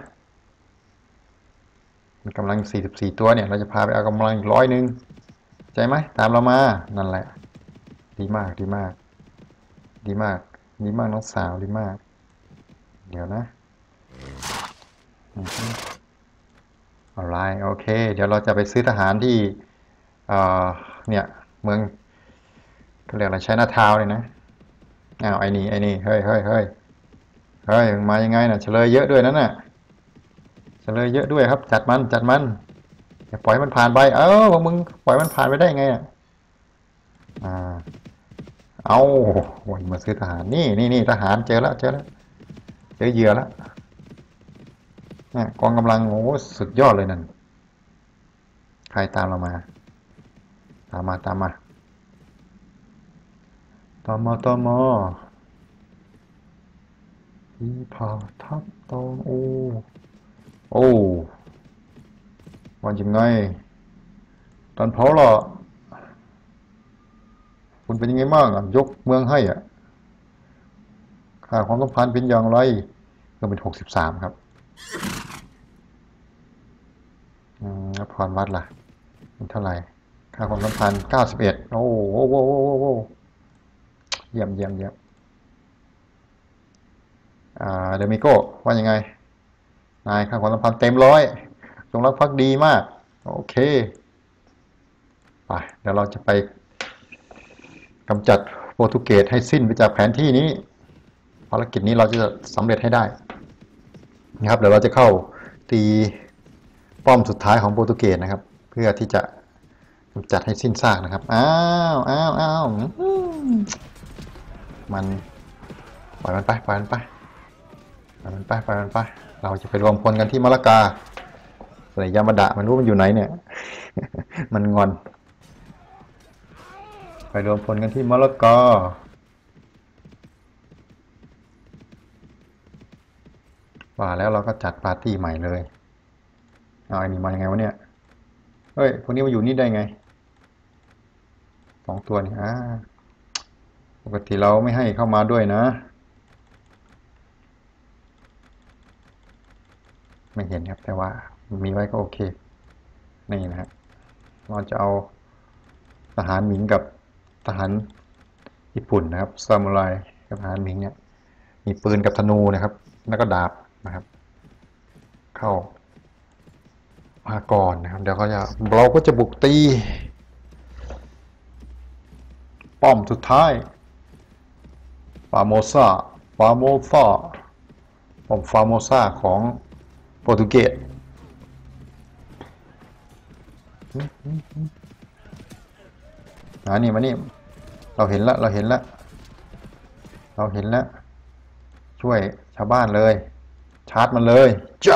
มีกำลังสี่สิบสี่ตัวเนี่ยเราจะพาไปเอากำลังอีกร้อยหนึ่งใจไหมตามเรามานั่นแหละดีมากดีมากดีมากดีมากน้องสาวดีมากเดี๋ยวนะอะไรโอเคเดี๋ยวเราจะไปซื้อทหารที่เอ่อเนี่ยเมืองเขาเรียกอะไรใช้นาทาวเลยนะอ้าวไอ้นี่ไอ้นี่เฮ้ยเฮ้ยเฮ้ยเฮ้ยมายังไงน่ะเฉลยเยอะด้วยนั่นน่ะเฉลยเยอะด้วยครับจัดมันจัดมันอย่าปล่อยมันผ่านไปเอ้าพวกมึงปล่อยมันผ่านไปได้ไงอ่ะอ่าเอาวันมาซื้อทหารนี่นี่นี่ทหารเจอแล้วเจอแล้วเจอเหยื่อแล้วนะกองกำลังโอ้สุดยอดเลยนั่นใครตามเรามาตามมาตามมาตอมอตอมอที่ผาทับตองโอ้โอ้ว่ายังไงตอนเผาล่ะคุณเป็นยังไงบ้างยกเมืองให้อ่ะค่าความสัมพันธ์เป็นอย่างไรก็เป็นหกสิบสามครับอืมพรวัดล่ะเป็นเท่าไหร่ค่าความสัมพันธ์เก้าสิบเอ็ดโอ้โหโอ้โหโอ้โหเยี่ยมเยี่ยมเยี่ยมอ่าเดมิโก้ว่ายังไงนายค่าความสัมพันธ์เต็มร้อยจงรักภักดีมากโอเคไปเดี๋ยวเราจะไปกำจัดโปรตุเกสให้สิ้นไปจากแผนที่นี้ภารกิจนี้เราจะสำเร็จให้ได้นะครับเดี๋ยวเราจะเข้าตีป้อมสุดท้ายของโปรตุเกสนะครับเพื่อที่จะกำจัดให้สิ้นซากนะครับอ้าวอ้าวอ้าวมันปล่อยมันไปปล่อยมันไปปล่อยมันไปปล่อยมันไปเราจะไปรวมพลกันที่มะละกาส่วนยามาดะมันรู้มันอยู่ไหนเนี่ยมันงอนไปรวมพลกันที่มะละกาว่าแล้วเราก็จัดปาร์ตี้ใหม่เลยเอาไอ้นี่มายังไงวะเนี่ยเฮ้ยพวกนี้มาอยู่นี่ได้ไงสองตัวนี่อ่าปกติเราไม่ให้เข้ามาด้วยนะไม่เห็นครับแต่ว่ามีไว้ก็โอเคนี่นะครับเราจะเอาทหารหมิงกับทหารญี่ปุ่นนะครับซามูไรกับทหารหมิงเนี่ยมีปืนกับธนูนะครับแล้วก็ดาบนะครับเข้ามาก่อนนะครับเดี๋ยวเขาจะเราก็จะบุกตีป้อมสุดท้ายฟาโมซาฟาโมซาป้อมฟาโมซาของโปรตุเกสอ่านี่มานี่เราเห็นแล้วเราเห็นแล้วเราเห็นแล้วช่วยชาวบ้านเลยชาร์จมันเลยจ้ะ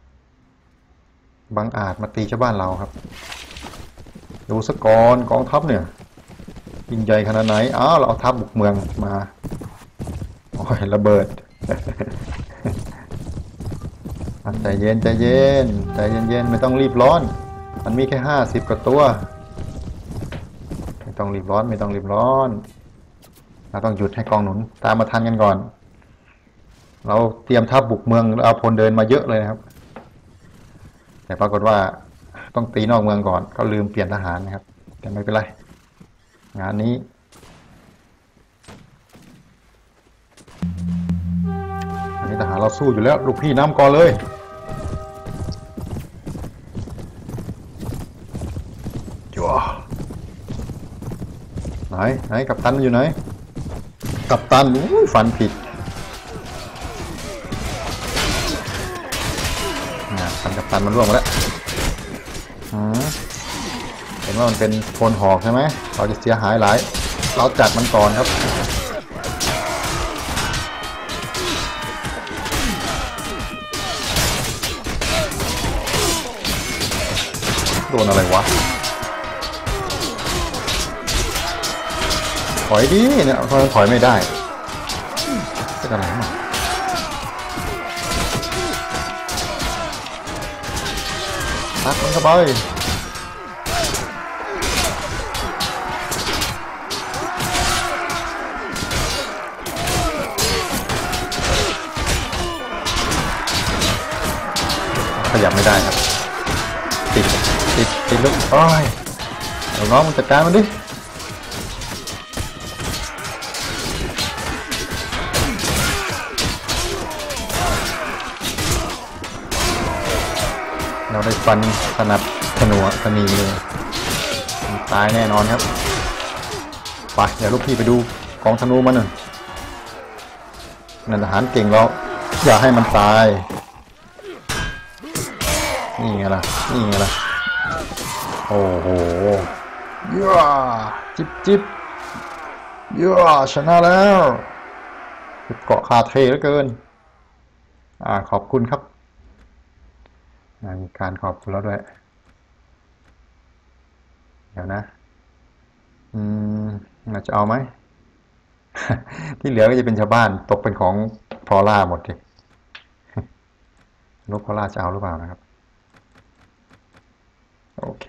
บังอาจมาตีชาวบ้านเราครับดูสกอนกองทัพเนี่ยยิ่งใหญ่ขนาดไหนอ้าวเราเอาทัพบุกเมืองมาโอ้ยระเบิดใจเย็นใจเย็นใจเย็นๆไม่ต้องรีบร้อนมันมีแค่ห้าสิบกว่าตัวไม่ต้องรีบร้อนไม่ต้องรีบร้อนเราต้องหยุดให้กองหนุนตามมาทันกันก่อนเราเตรียมทัพบุกเมืองเอาพลเดินมาเยอะเลยนะครับแต่ปรากฏว่าต้องตีนอกเมืองก่อนก็ลืมเปลี่ยนทหารนะครับแต่ไม่เป็นไรงานนี้อันนี้ทหารเราสู้อยู่แล้วลูกพี่น้ำก่อนเลยจั่วไหนไหนกัปตันมันอยู่ไหนกัปตันฟันผิดฟันกัปตันมันร่วงแล้วเห็นว่ามันเป็นโพลหอกใช่ไหมเราจะเสียหายหลายเราจัดมันก่อนครับโดนอะไรวะถอยดิเนี่ยเพราะมันถอยไม่ได้เป็นอะไรมาตักมันเข้าไปขยับไม่ได้ครับติดติดติดลูกโอ้ยเดี๋ยวน้องมันจัดการมันดิเราได้ฟันถนัดขนัวขนีเลยตายแน่นอนครับไปเดี๋ยวลูกพี่ไปดูกองธนูมันหน่อยนั่นทหารเก่งเราอย่าให้มันตายนี่ไงล่ะนี่ไงล่ะโอ้โหย่าจิบจิบย่าชนะแล้วเกาะคาเทเหลือเกินอ่าขอบคุณครับมีการขอบคุณแล้วด้วยเดี๋ยวนะอืมเราจะเอาไหม ที่เหลือก็จะเป็นชาวบ้านตกเป็นของพอล่าหมดเลยลูกพอล่าจะเอาหรือเปล่านะครับโอเค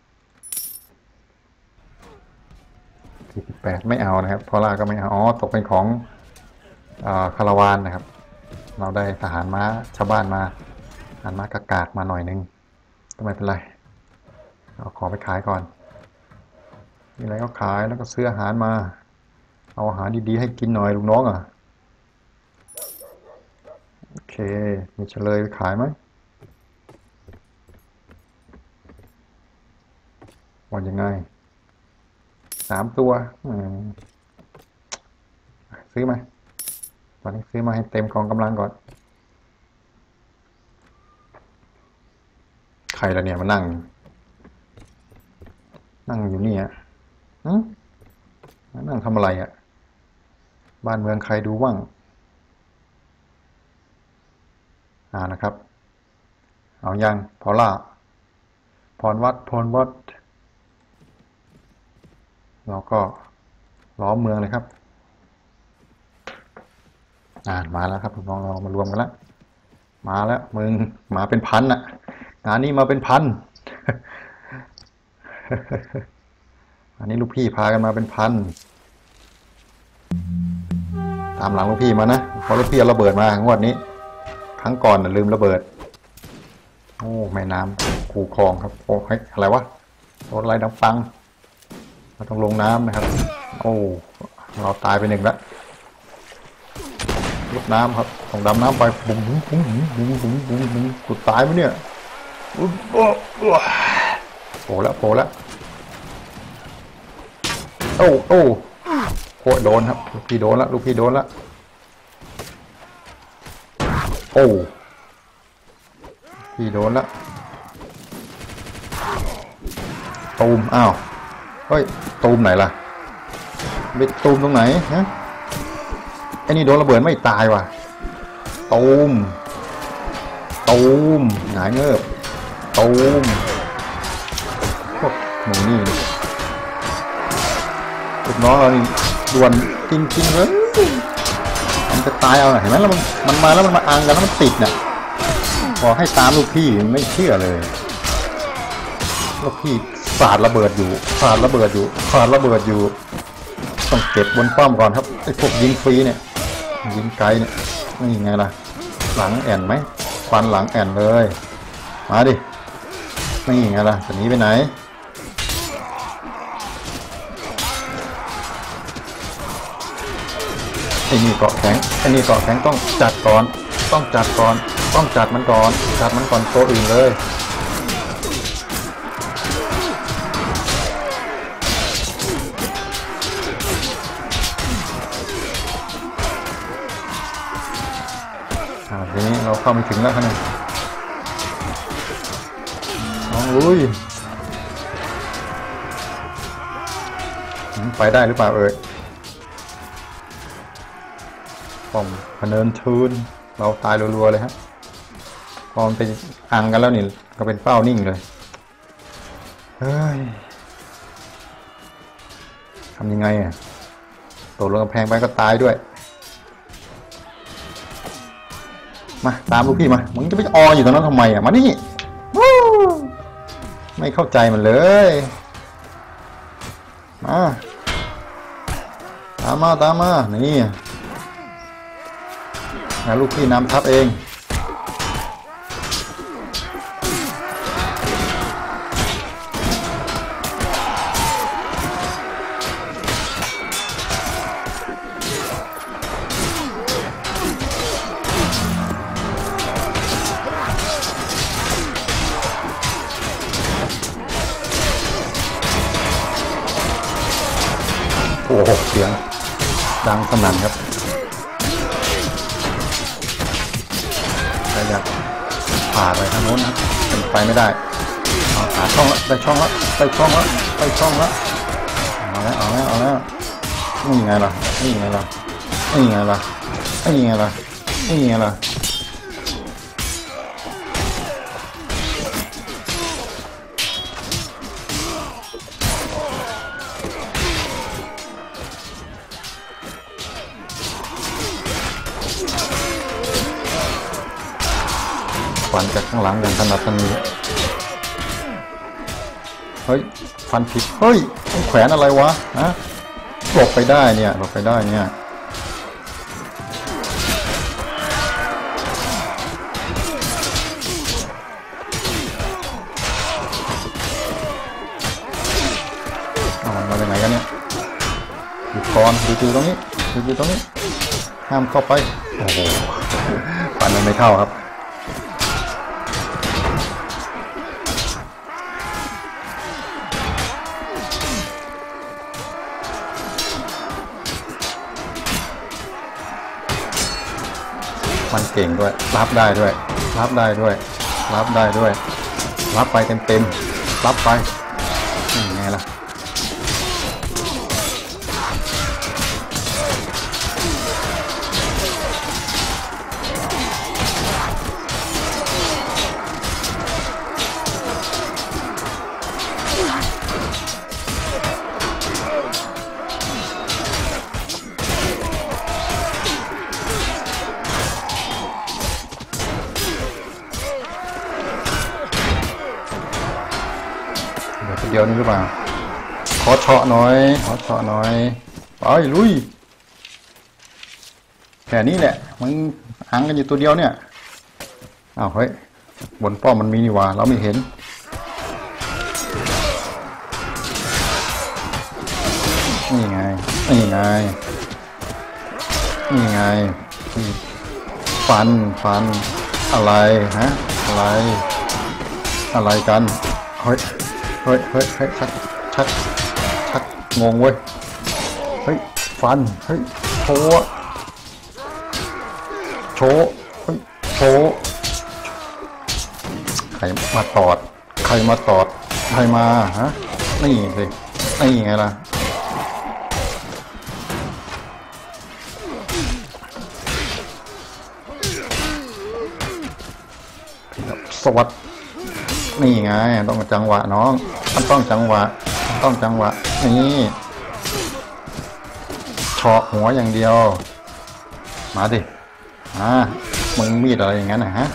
สี่สิบแปดไม่เอานะครับพอล่าก็ไม่เอาอ๋อตกเป็นของคาราวานนะครับเราได้ทหารม้าชาวบ้านมาทหารม้ากากากมาหน่อยนึงก็ไม่เป็นไรเอาของไปขายก่อนมีอะไรก็ขายแล้วก็ซื้ออาหารมาเอาอาหารดีๆให้กินหน่อยลูกน้องอ่ะโอเคมีเฉลยไปขายไหมว่ายังไงสามตัวซื้อมาตอนนี้ซื้อมาให้เต็มกองกำลังก่อนใครละเนี่ยมานั่งนั่งอยู่นี่อ่ะนั่งทำอะไรอ่ะบ้านเมืองใครดูบ้างอ่านะครับเอายังพอล่าพรวัดพรวัดเราก็ล้อมเมืองเลยครับอ่ามาแล้วครับน้องเรามารวมกันแล้วมาแล้วมึงมาเป็นพันอะงานนี้มาเป็นพัน อันนี้ลูกพี่พากันมาเป็นพันตามหลังลูกพี่มานะเพราะลูกพี่เอาระเบิดมางวดนี้ครั้งก่อนนะลืมระเบิดโอ้แม่น้ำคูคลองครับโอ้ยอะไรวะรถอะไรดังปังเราต้องลงน้ำนะครับโอ้เราตายไปหนึ่งแล้วรถน้ำครับต้องดำน้ำไปบุ้งบุ้งบุ้งบุ้งบุ้งบุ้งบุ้งกูตายไหมเนี่ยโอ้โหแล้วโผล่แล้วโอ้โอ้โคตรโดนครับลูกพี่โดนแล้วลูกพี่โดนแล้วโอ้พี่โดนแล้วตูมอ้าวเฮ้ยตูมไหนล่ะไปตูมตรงไหนฮะไอ้นี่โดนระเบิดไม่ตายว่ะตูมตูมหงายเงือบตูมพวกหนูนี่ลูกน้องเรานี่ด่วนจริงๆเลยมันจะตายเอาเห็นไหมแล้วมันมันมาแล้วมันมาอังกันแล้วมันติดเนี่ยบอกให้ตามลูกพี่ไม่เชื่อเลยลูกพี่สาดระเบิดอยู่สาดระเบิดอยู่สาดระเบิดอยู่ต้องเก็บบนป้อมก่อนครับไอ้พวกยิงฟรีเนี่ยยิงไกลเนี่ยนี่ไงล่ะหลังแอนไหมควันหลังแอนเลยมาดินี่ไงล่ะจะหนีไปไหนไอ้นี่เกาะแข็งไอ้นี่เกาะแข็งต้องจัดก่อนต้องจัดก่อนต้องจัดมันก่อนจัดมันก่อนตัวอื่นเลยทีนี้เราเข้าไม่ถึงแล้วครับเนี่ยน้องลุยไปได้หรือเปล่าเอ่ยป้อมพเนินทืนเราตายรัวๆเลยฮะพอมันเป็นอังกันแล้วนี่ก็เป็นเป้านิ่งเลยเฮ้ยทำยังไงอ่ะตกลงกำแพงไปก็ตายด้วยมาตามลูกพี่มามึงจะไปอออยู่ตรงนั้นทำไมอ่ะมานี่ไม่เข้าใจมันเลยมาตามมาตามมานี่แล้วลูกพี่นำทัพเองโอ้โหเสียงดังสนั่นครับใครอยากผ่าไปทางโน้นนะเป็นไปไม่ได้เอาหาช่องแล้วได้ช่องแล้วได้ช่องแล้วได้ช่องแล้วเอาแล้วเอาแล้วเอาแล้วนี่ไงล่ะนี่ไงล่ะนี่ไงล่ะนี่ไงล่ะนี่ไงล่ะฟันจากข้างหลังอย่างถนัดถนีเฮ้ยฟันผิดเฮ้ยแขวนอะไรวะนะหลบไปได้เนี่ยหลบไปได้เนี่ยเอามันมาจากไหนกันเนี่ยหยุดก่อนหยุดอยู่ตรงนี้หยุดอยู่ตรงนี้ห้ามเข้าไปโอ้โหฟันมันไม่เข้าครับมันเก่งด้วยรับได้ด้วยรับได้ด้วยรับได้ด้วยรับไปเต็มๆรับไปยังไงล่ะวนี้หรือเปล่าขอเฉาะหน่อยขอเฉาะหน่อยไปลุยแค่นี้แหละมันหังกันอยู่ตัวเดียวเนี่ยอ้าวเฮ้ยบนป้อมมันมีนี่วะเราไม่เห็นนี่ไงนี่ไงนี่ไงฟันฟันอะไรฮะอะไรอะไรกันเฮ้ยเฮ้ยเฮ้ยเฮ้ยชักชักชักงงเว้ยเฮ้ยฟันเฮ้ยโชว์โชว์เฮ้ยโชว์ใครมาตอดใครมาตอดใครมาฮะนี่สินี่ไงล่ะสวัสดนี่ไงต้องจังหวะน้องมันต้องจังหวะมันต้องจังหวะนี่เฉาะหัวอย่างเดียวมาดิอ่ามึงมีดอะไรอย่างนั้นนะฮะ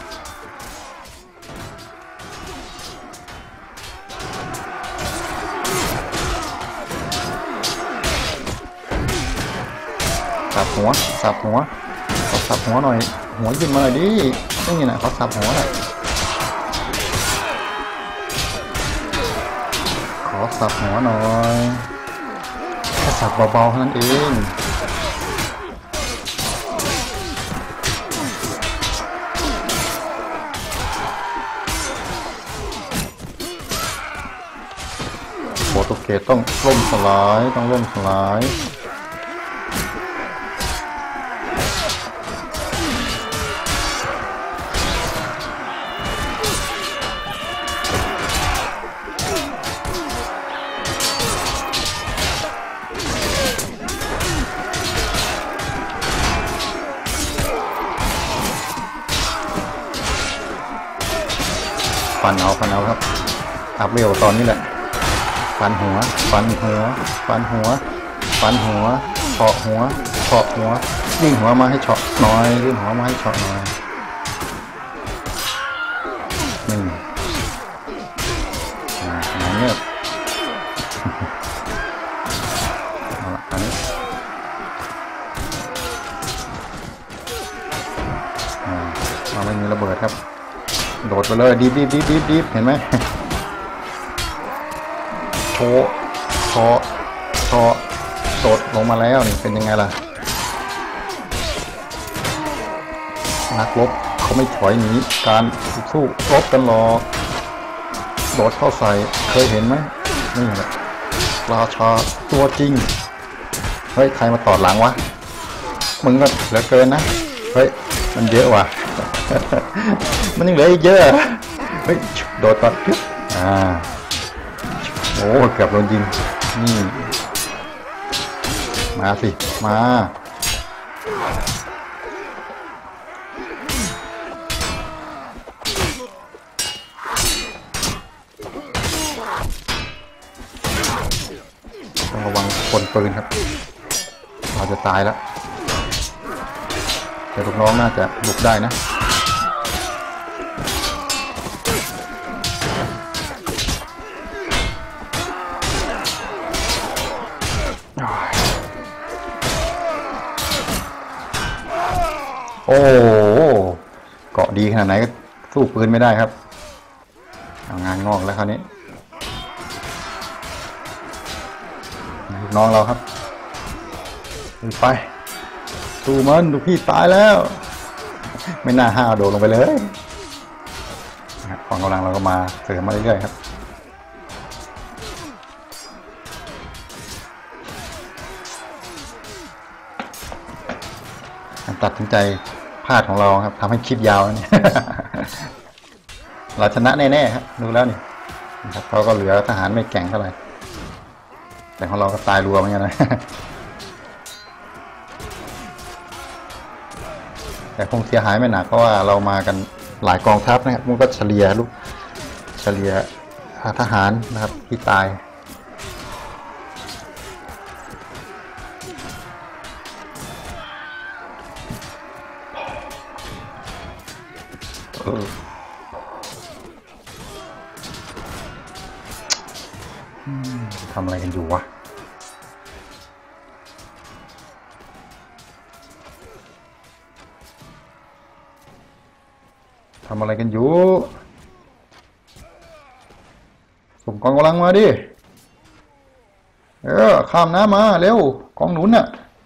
สับหัวสับหัวขอสับหัวหน่อยหัวยื่นมาหน่อยดินี่นะเขาสับหัวหน่อยขอสับหัวหน่อยแค่สับเบาๆเท่านั้นเองโปรตุเกสต้องล่มสลายต้องล่มสลายฟันเอาฟันเอาครับอัพเวลตอนนี้แหละฟันหัวฟันหัวฟันหัวฟันหัวเฉาะหัวเฉาะหัวยื่นหัวมาให้เฉาะหน่อยยื่นหัวมาให้เฉาะหน่อยนี่อ่าอย่างเงี้ยเอาละอันนี้อ่าเราไม่มีระเบิดครับโดดไปเลยดีบดีบดีบดีบดีบเห็นไหมโชว์โชว์โชว์โดดลงมาแล้วนี่เป็นยังไงล่ะนักรบเขาไม่ถอยหนีการสู้รบกันหรอกโดดเข้าใส่เคยเห็นไหมนี่แหละราชาตัวจริงเฮ้ยใครมาตอดหลังวะมึงก็เหลือเกินนะเฮ้ยมันเยอะว่ะมันยังเหลืออีกเยอะเฮ้ยโดดตัดอ่าโอ้เกือบโดนยิงนี่มาสิมาต้องระวังคนปืนครับเราจะตายแล้วแต่ลูกน้องน่าจะบุกได้นะโอ้เกาะดีขนาดไหนก็สู้ปืนไม่ได้ครับเอางานงอกแล้วคราวนี้ลูกน้องเราครับไปสู้มันดูพี่ตายแล้วไม่น่าห้าวโดดลงไปเลยกองกำลังเราก็มาเสริมมาเรื่อยๆครับตัดสินใจพลาดของเราครับทำให้คลิปยาวนี่ เราชนะแน่ๆครับดูแล้วนี่นะครับเขาก็เหลือทหารไม่แก่งเท่าไหร่แต่ของเราก็ตายรัวเหมือนกันนะ แต่คงเสียหายไม่หนักเพราะว่าเรามากันหลายกองทัพนะครับมันก็เฉลี่ยลูกเฉลี่ยทหารนะครับที่ตายทำอะไรกันอยู่วะทำอะไรกันอยู่ส่งกองกำลังมาดิเออข้ามน้ำมาเร็วกองหนุนน่ะ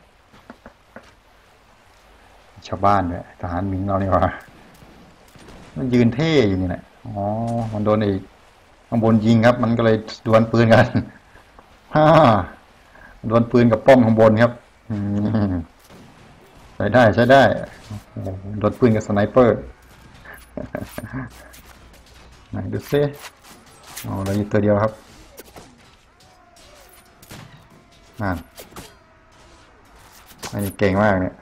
ชาวบ้านเนี่ยทหารมิงเราเนี่ยว่ามันยืนเท่อยู่นี่แหละอ๋อมันโดนไอ้ข้างบนยิงครับมันก็เลยดวลปืนกันฮ่าดวลปืนกับป้อมข้างบนครับใช้ได้ใช้ได้ดวลปืนกับสไนเปอร์ไหนดูซิอ๋อเราอยู่ตัวเดียวครับอ่าอันนี้เก่งมากเนี่ย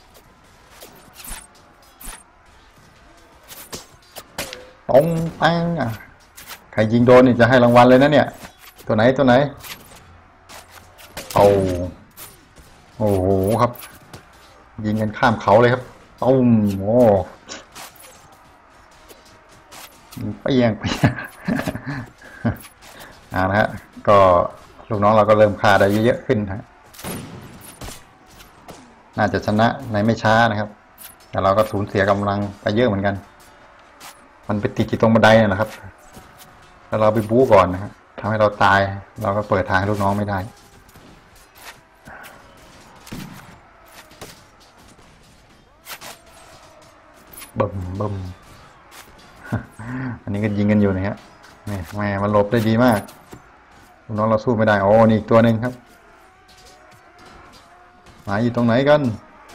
ตรงปังอ่ะใครยิงโดนนี่จะให้รางวัลเลยนะเนี่ยตัวไหนตัวไหนเอาโอ้โหครับยิงกันข้ามเขาเลยครับตุ้มโอ้ไปแย่งไปอ่านะฮะก็ลูกน้องเราก็เริ่มฆ่าได้เยอะขึ้นฮะน่าจะชนะในไม่ช้านะครับแต่เราก็สูญเสียกำลังไปเยอะเหมือนกันมันไปติดที่ตรงบันไดนี่แหละครับแล้วเราไปบู๊ก่อนนะครับทำให้เราตายเราก็เปิดทางให้ลูกน้องไม่ได้บึมบึมอันนี้ก็ยิงกันอยู่นะฮะนี่แม่มันหลบได้ดีมากลูกน้องเราสู้ไม่ได้โอ้นี่อีกตัวหนึ่งครับหาอยู่ตรงไหนกัน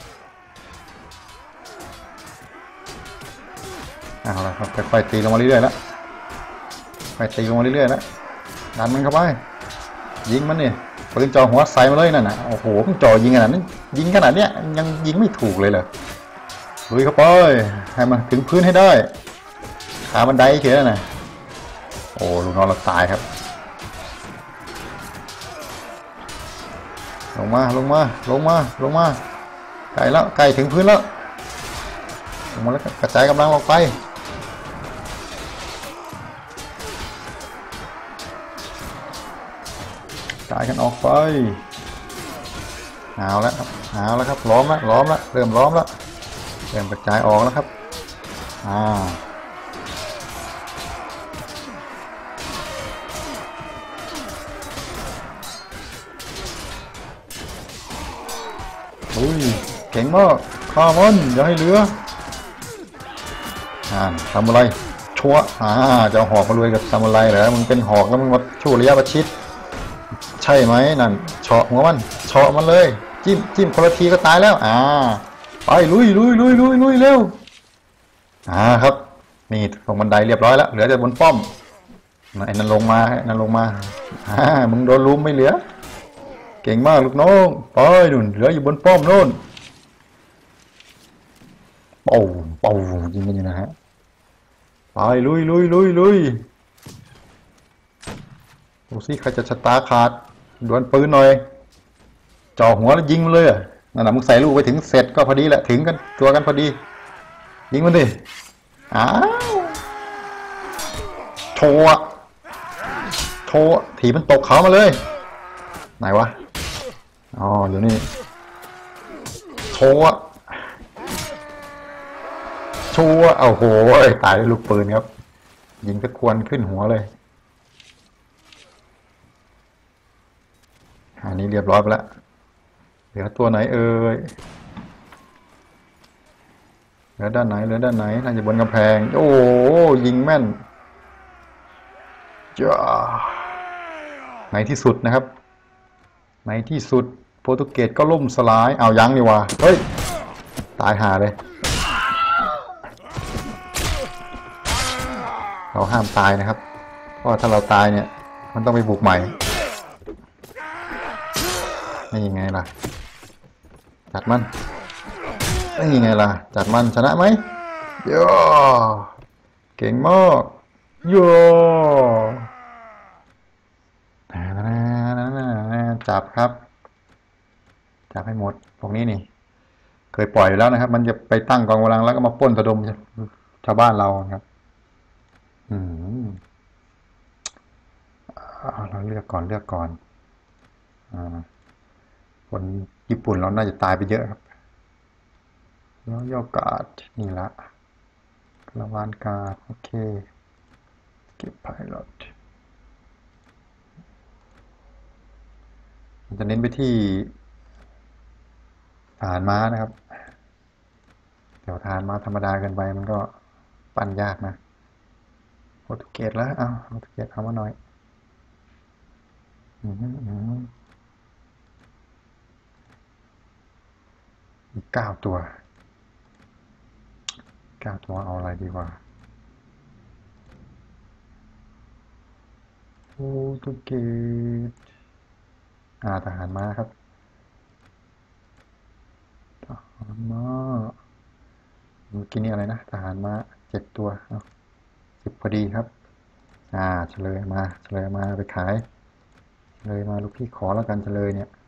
เอาละครับค่อยๆตีลงมาเรื่อยๆแล้วค่อยตีลงมาเรื่อยๆแล้วดันมันเข้าไปยิงมันนี่ปืนจ่อหัวใส่มาเลยนั่นน่ะโอ้โหมันจ่อยิงขนาดนั้นยิงขนาดเนี้ยยังยิงไม่ถูกเลยเหรอลุยเข้าไปให้มันถึงพื้นให้ได้ขาบันไดเฉยๆนะโอ้ลูกน้องเราตายครับลงมาลงมาลงมาลงมาใกล้แล้วใกล้ถึงพื้นแล้วลงมาแล้วกระจายกำลังลงไปกายกันออกไปเอาแล้วครับเอาแล้วครับล้อมแล้วล้อมแล้วเริ่มล้อมแล้วเริ่มกระจายออกแล้วครับอ่าอุ้ยเก่งมากข้ามันอย่าให้เหลืออ่าทำอะไรชั่วอ่าจะหอกมาลุยกับทำอะไรเหรอมึงเป็นหอกแล้วมึงมาชั่วระยะประชิดใช่ไหมนั่นเฉาะหัวมันเฉาะมันเลยจิ้มจิ้มคนละทีก็ตายแล้วอ่าไปลุยลุยลุยลุยลุยเร็วอ่าครับนี่ลงบันไดเรียบร้อยแล้วเหลือแต่บนป้อมไอ้นั่นลงมานั่นลงมาอ่ามึงโดนลุมไม่เหลือเก่งมากลูกน้องไปนู่นเหลืออยู่บนป้อมโน่นเป่าเป่ายิงกันอยู่นะฮะไปลุยลุยลุยลุยดูสิใครจะชะตาขาดดวลปืนหน่อยจ่อหัวแล้วยิงมันเลยอ่ะนั่นน่ะมึงใส่ลูกไปถึงเสร็จก็พอดีแหละถึงกันตัวกันพอดียิงมันดิอ้าวโชว์โชว์ถีมันตกเขามาเลยไหนวะอ๋ออยู่นี่โชว์โชว์เอาโหตายด้วยลูกปืนครับยิงตะควนขึ้นหัวเลยอันนี้เรียบร้อยไปแล้วเหลือตัวไหนเอ่ยเหลือด้านไหนเหลือด้านไหนน่าจะบนกำแพงโอ้ยิงแม่นจ้าในที่สุดนะครับในที่สุดโปรตุเกสก็ล่มสลายเอายังนี่วะเฮ้ยตายห่าเลยเราห้ามตายนะครับเพราะถ้าเราตายเนี่ยมันต้องไปบุกใหม่นี่ยังไงล่ะจัดมันนี่ยังไงล่ะจัดมันชนะไหมโย่เก่งมากโย่จับครับจับให้หมดพวกนี้นี่เคยปล่อยอยู่แล้วนะครับมันจะไปตั้งกองกำลังแล้วก็มาปล้นระดมชาวบ้านเราครับอืมเราเลือกก่อนเลือกก่อนคนญี่ปุ่นเราน่าจะตายไปเยอะครับแล้วยอกาดนี่ละคาราวานการ์ดโอเคเก็บไพลอตมันจะเน้นไปที่ทหารม้านะครับเดี๋ยวทหารม้าธรรมดาเกินไปมันก็ปั้นยากนะโปรตุเกสแล้วเอาโปรตุเกสเอามาหน่อยอืมอีกเก้าตัวเก้าตัวเอาอะไรดีกว่าโปรตุเกสอ่าทหารม้าครับทหารม้าเมื่อกี้นี่อะไรนะทหารม้าเจ็ดตัวเอาสิบพอดีครับอ่าเฉลยมาเฉลยมาไปขายเฉลยมาลูกพี่ขอแล้วกันเฉลยเนี่ย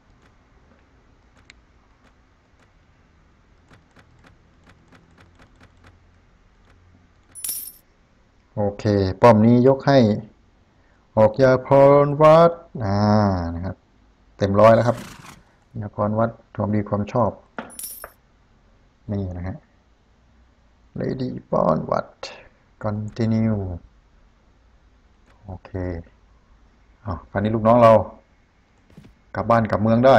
โอเคป้อมนี้ยกให้ออกยาพรวัดอ่านะครับเต็มร้อยแล้วครับยาพรวัดความดีความชอบนี่นะฮะ Lady ป้อนวัด continue โอเคอ๋อตอนนี้ลูกน้องเรากลับบ้านกลับเมืองได้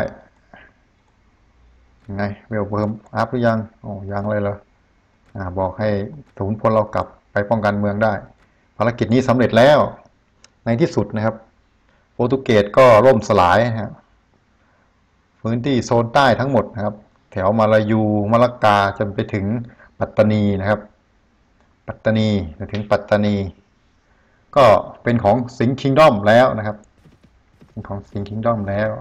ยังไงเวลเพิ่มอัพหรือยังโอ้ยังเลยเหรออ่าบอกให้ศูนย์พลเรากลับไปป้องกันเมืองได้ภารกิจนี้สำเร็จแล้วในที่สุดนะครับโปรตุเกสก็ล่มสลายนะครับพื้นที่โซนใต้ทั้งหมดนะครับแถวมาลายูมะละกาจนไปถึงปัตตานีนะครับปัตตานีไปถึงปัตตานีก็เป็นของสิงห์คิงดอมแล้วนะครับเป็นของสิงห์คิงดอมแล้ว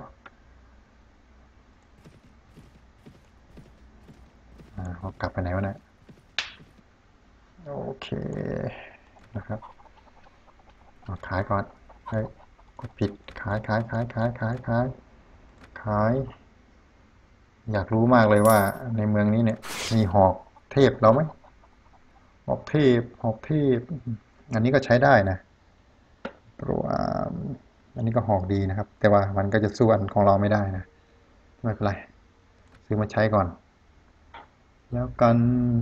อ่าเขากลับไปไหนวะเนี่ยโอเคนะครับขายก่อนเฮ้ยกดผิดขายขายขายขายขายขายขายอยากรู้มากเลยว่าในเมืองนี้เนี่ยมีหอกเทพเราไหมหอกเทพหอกเทพอันนี้ก็ใช้ได้นะตัวอันนี้ก็หอกดีนะครับแต่ว่ามันก็จะสู้อันของเราไม่ได้นะไม่เป็นไรซื้อมาใช้ก่อนแล้วกัน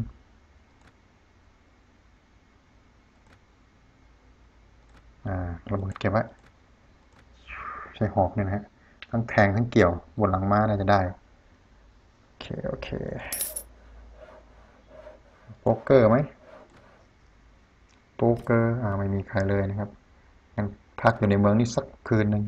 อ่าระเบิดเก็บไว้ใช้หอกเนี่ยนะฮะทั้งแทงทั้งเกี่ยวบนหลังม้าน่าจะได้โอเคโอเคโป๊กเกอร์ไหมโป๊กเกอร์อ่าไม่มีใครเลยนะครับยังพักอยู่ในเมืองนี้สักคืนหนึ่ง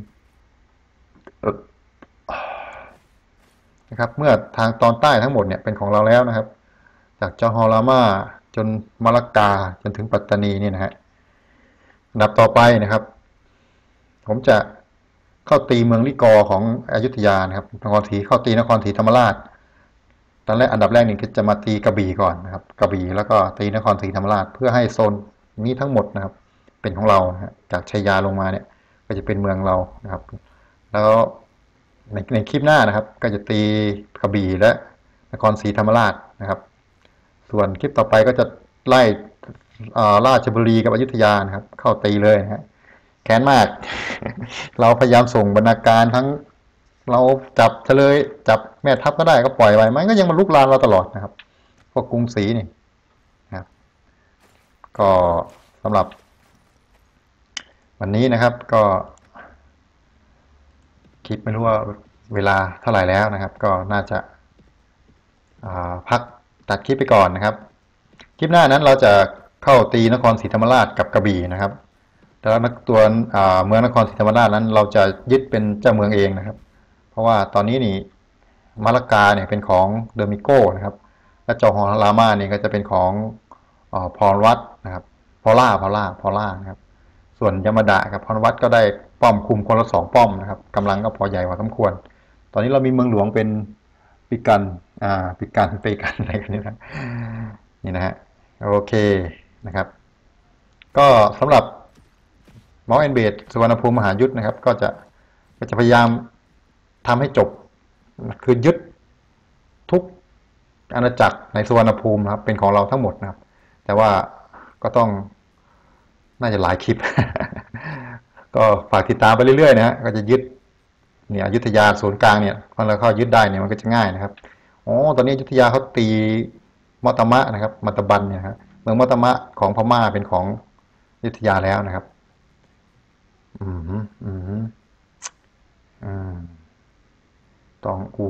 นะครับเมื่อทางตอนใต้ทั้งหมดเนี่ยเป็นของเราแล้วนะครับจากจอฮอรามาจนมาลักกาจนถึงปัตตานีนี่นะฮะอันดับต่อไปนะครับผมจะเข้าตีเมืองลิกอของอยุธยานะครับนครศรีเข้าตีนครศรีธรรมราชตอนแรกอันดับแรกนี่คือจะมาตีกระบี่ก่อนนะครับกระบี่แล้วก็ตีนครศรีธรรมราชเพื่อให้โซนนี้ทั้งหมดนะครับเป็นของเรานะจากชัยยาลงมาเนี่ยก็จะเป็นเมืองเรานะครับแล้วในในคลิปหน้านะครับก็จะตีกระบี่และนครศรีธรรมราชนะครับส่วนคลิปต่อไปก็จะไล่ราชบุรีกับอยุธยานะครับเข้าตีเลยนะฮะแค้นมากเราพยายามส่งบรรณาการทั้งเราจับเฉลยจับแม่ทัพก็ได้ก็ปล่อยไว้มันก็ยังมาลุกลามเราตลอดนะครับพวกกรุงศรีนี่นะครับก็สำหรับวันนี้นะครับก็คลิปไม่รู้ว่าเวลาเท่าไหร่แล้วนะครับก็น่าจะพักตัดคลิปไปก่อนนะครับคลิปหน้านั้นเราจะเข้าตีนครศรีธรรมราชกับกระบี่นะครับแล้วตัวเมืองนครศรีธรรมราชนั้นเราจะยึดเป็นเจ้าเมืองเองนะครับเพราะว่าตอนนี้นี่มาละกาเนี่ยเป็นของเดอมิโก้นะครับและจอฮอรามาเนี่ยก็จะเป็นของพรวัตนะครับพอล่าพอล่าพอล่านะครับส่วนยามาดะกับพรวัตก็ได้ป้อมคุมคนละสองป้อมนะครับกำลังก็พอใหญ่พอสมควรตอนนี้เรามีเมืองหลวงเป็นปิกันอ่าปิกันเปกันอะไรกันนี่นะนี่นะฮะโอเคนะครับก็สำหรับเมาส์แอนเบดสุวรรณภูมิมหายุทธนะครับก็จะก็จะพยายามทำให้จบคือยึดทุกอาณาจักรในสุวรรณภูมินะครับเป็นของเราทั้งหมดนะครับแต่ว่าก็ต้องน่าจะหลายคลิปก็ฝากติดตามไปเรื่อยๆนะฮะก็จะยึดเนี่ยอยุธยาศูนย์กลางเนี่ยพอเราเข้ายึดได้เนี่ยมันก็จะง่ายนะครับอ๋อตอนนี้อยุธยาเขาตีมอตมะนะครับมัตตบันเนี่ยครับเมืองมอตมะของพม่าเป็นของอยุธยาแล้วนะครับอืมอืมอืมตองอู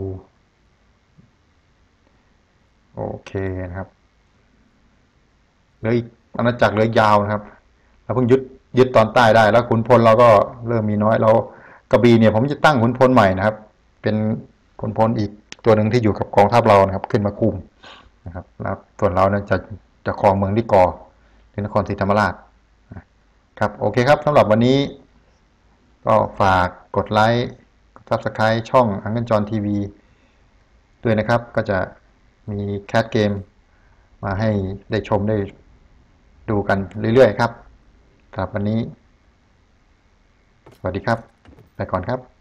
โอเคนะครับเหลืออีกอาณาจักรเหลือยาวนะครับเราเพิ่งยึดยึดตอนใต้ได้แล้วขุนพลเราก็เริ่มมีน้อยเรากระบี่เนี่ยผมจะตั้งขุนพลใหม่นะครับเป็นขุนพลอีกตัวหนึ่งที่อยู่กับกองทัพเรานะครับขึ้นมาคุมนะครับแล้วส่วนเราเนี่ยจะจะครองเมืองลิกอร์หรือนครศรีธรรมราชครับโอเคครับสำหรับวันนี้ก็ฝากกดไลค์กดซับสไครต์ช่องอังเกิลจอนทีวีด้วยนะครับก็จะมีแคสเกมมาให้ได้ชมได้ดูกันเรื่อยๆครับสำหรับวันนี้สวัสดีครับไปก่อนครับ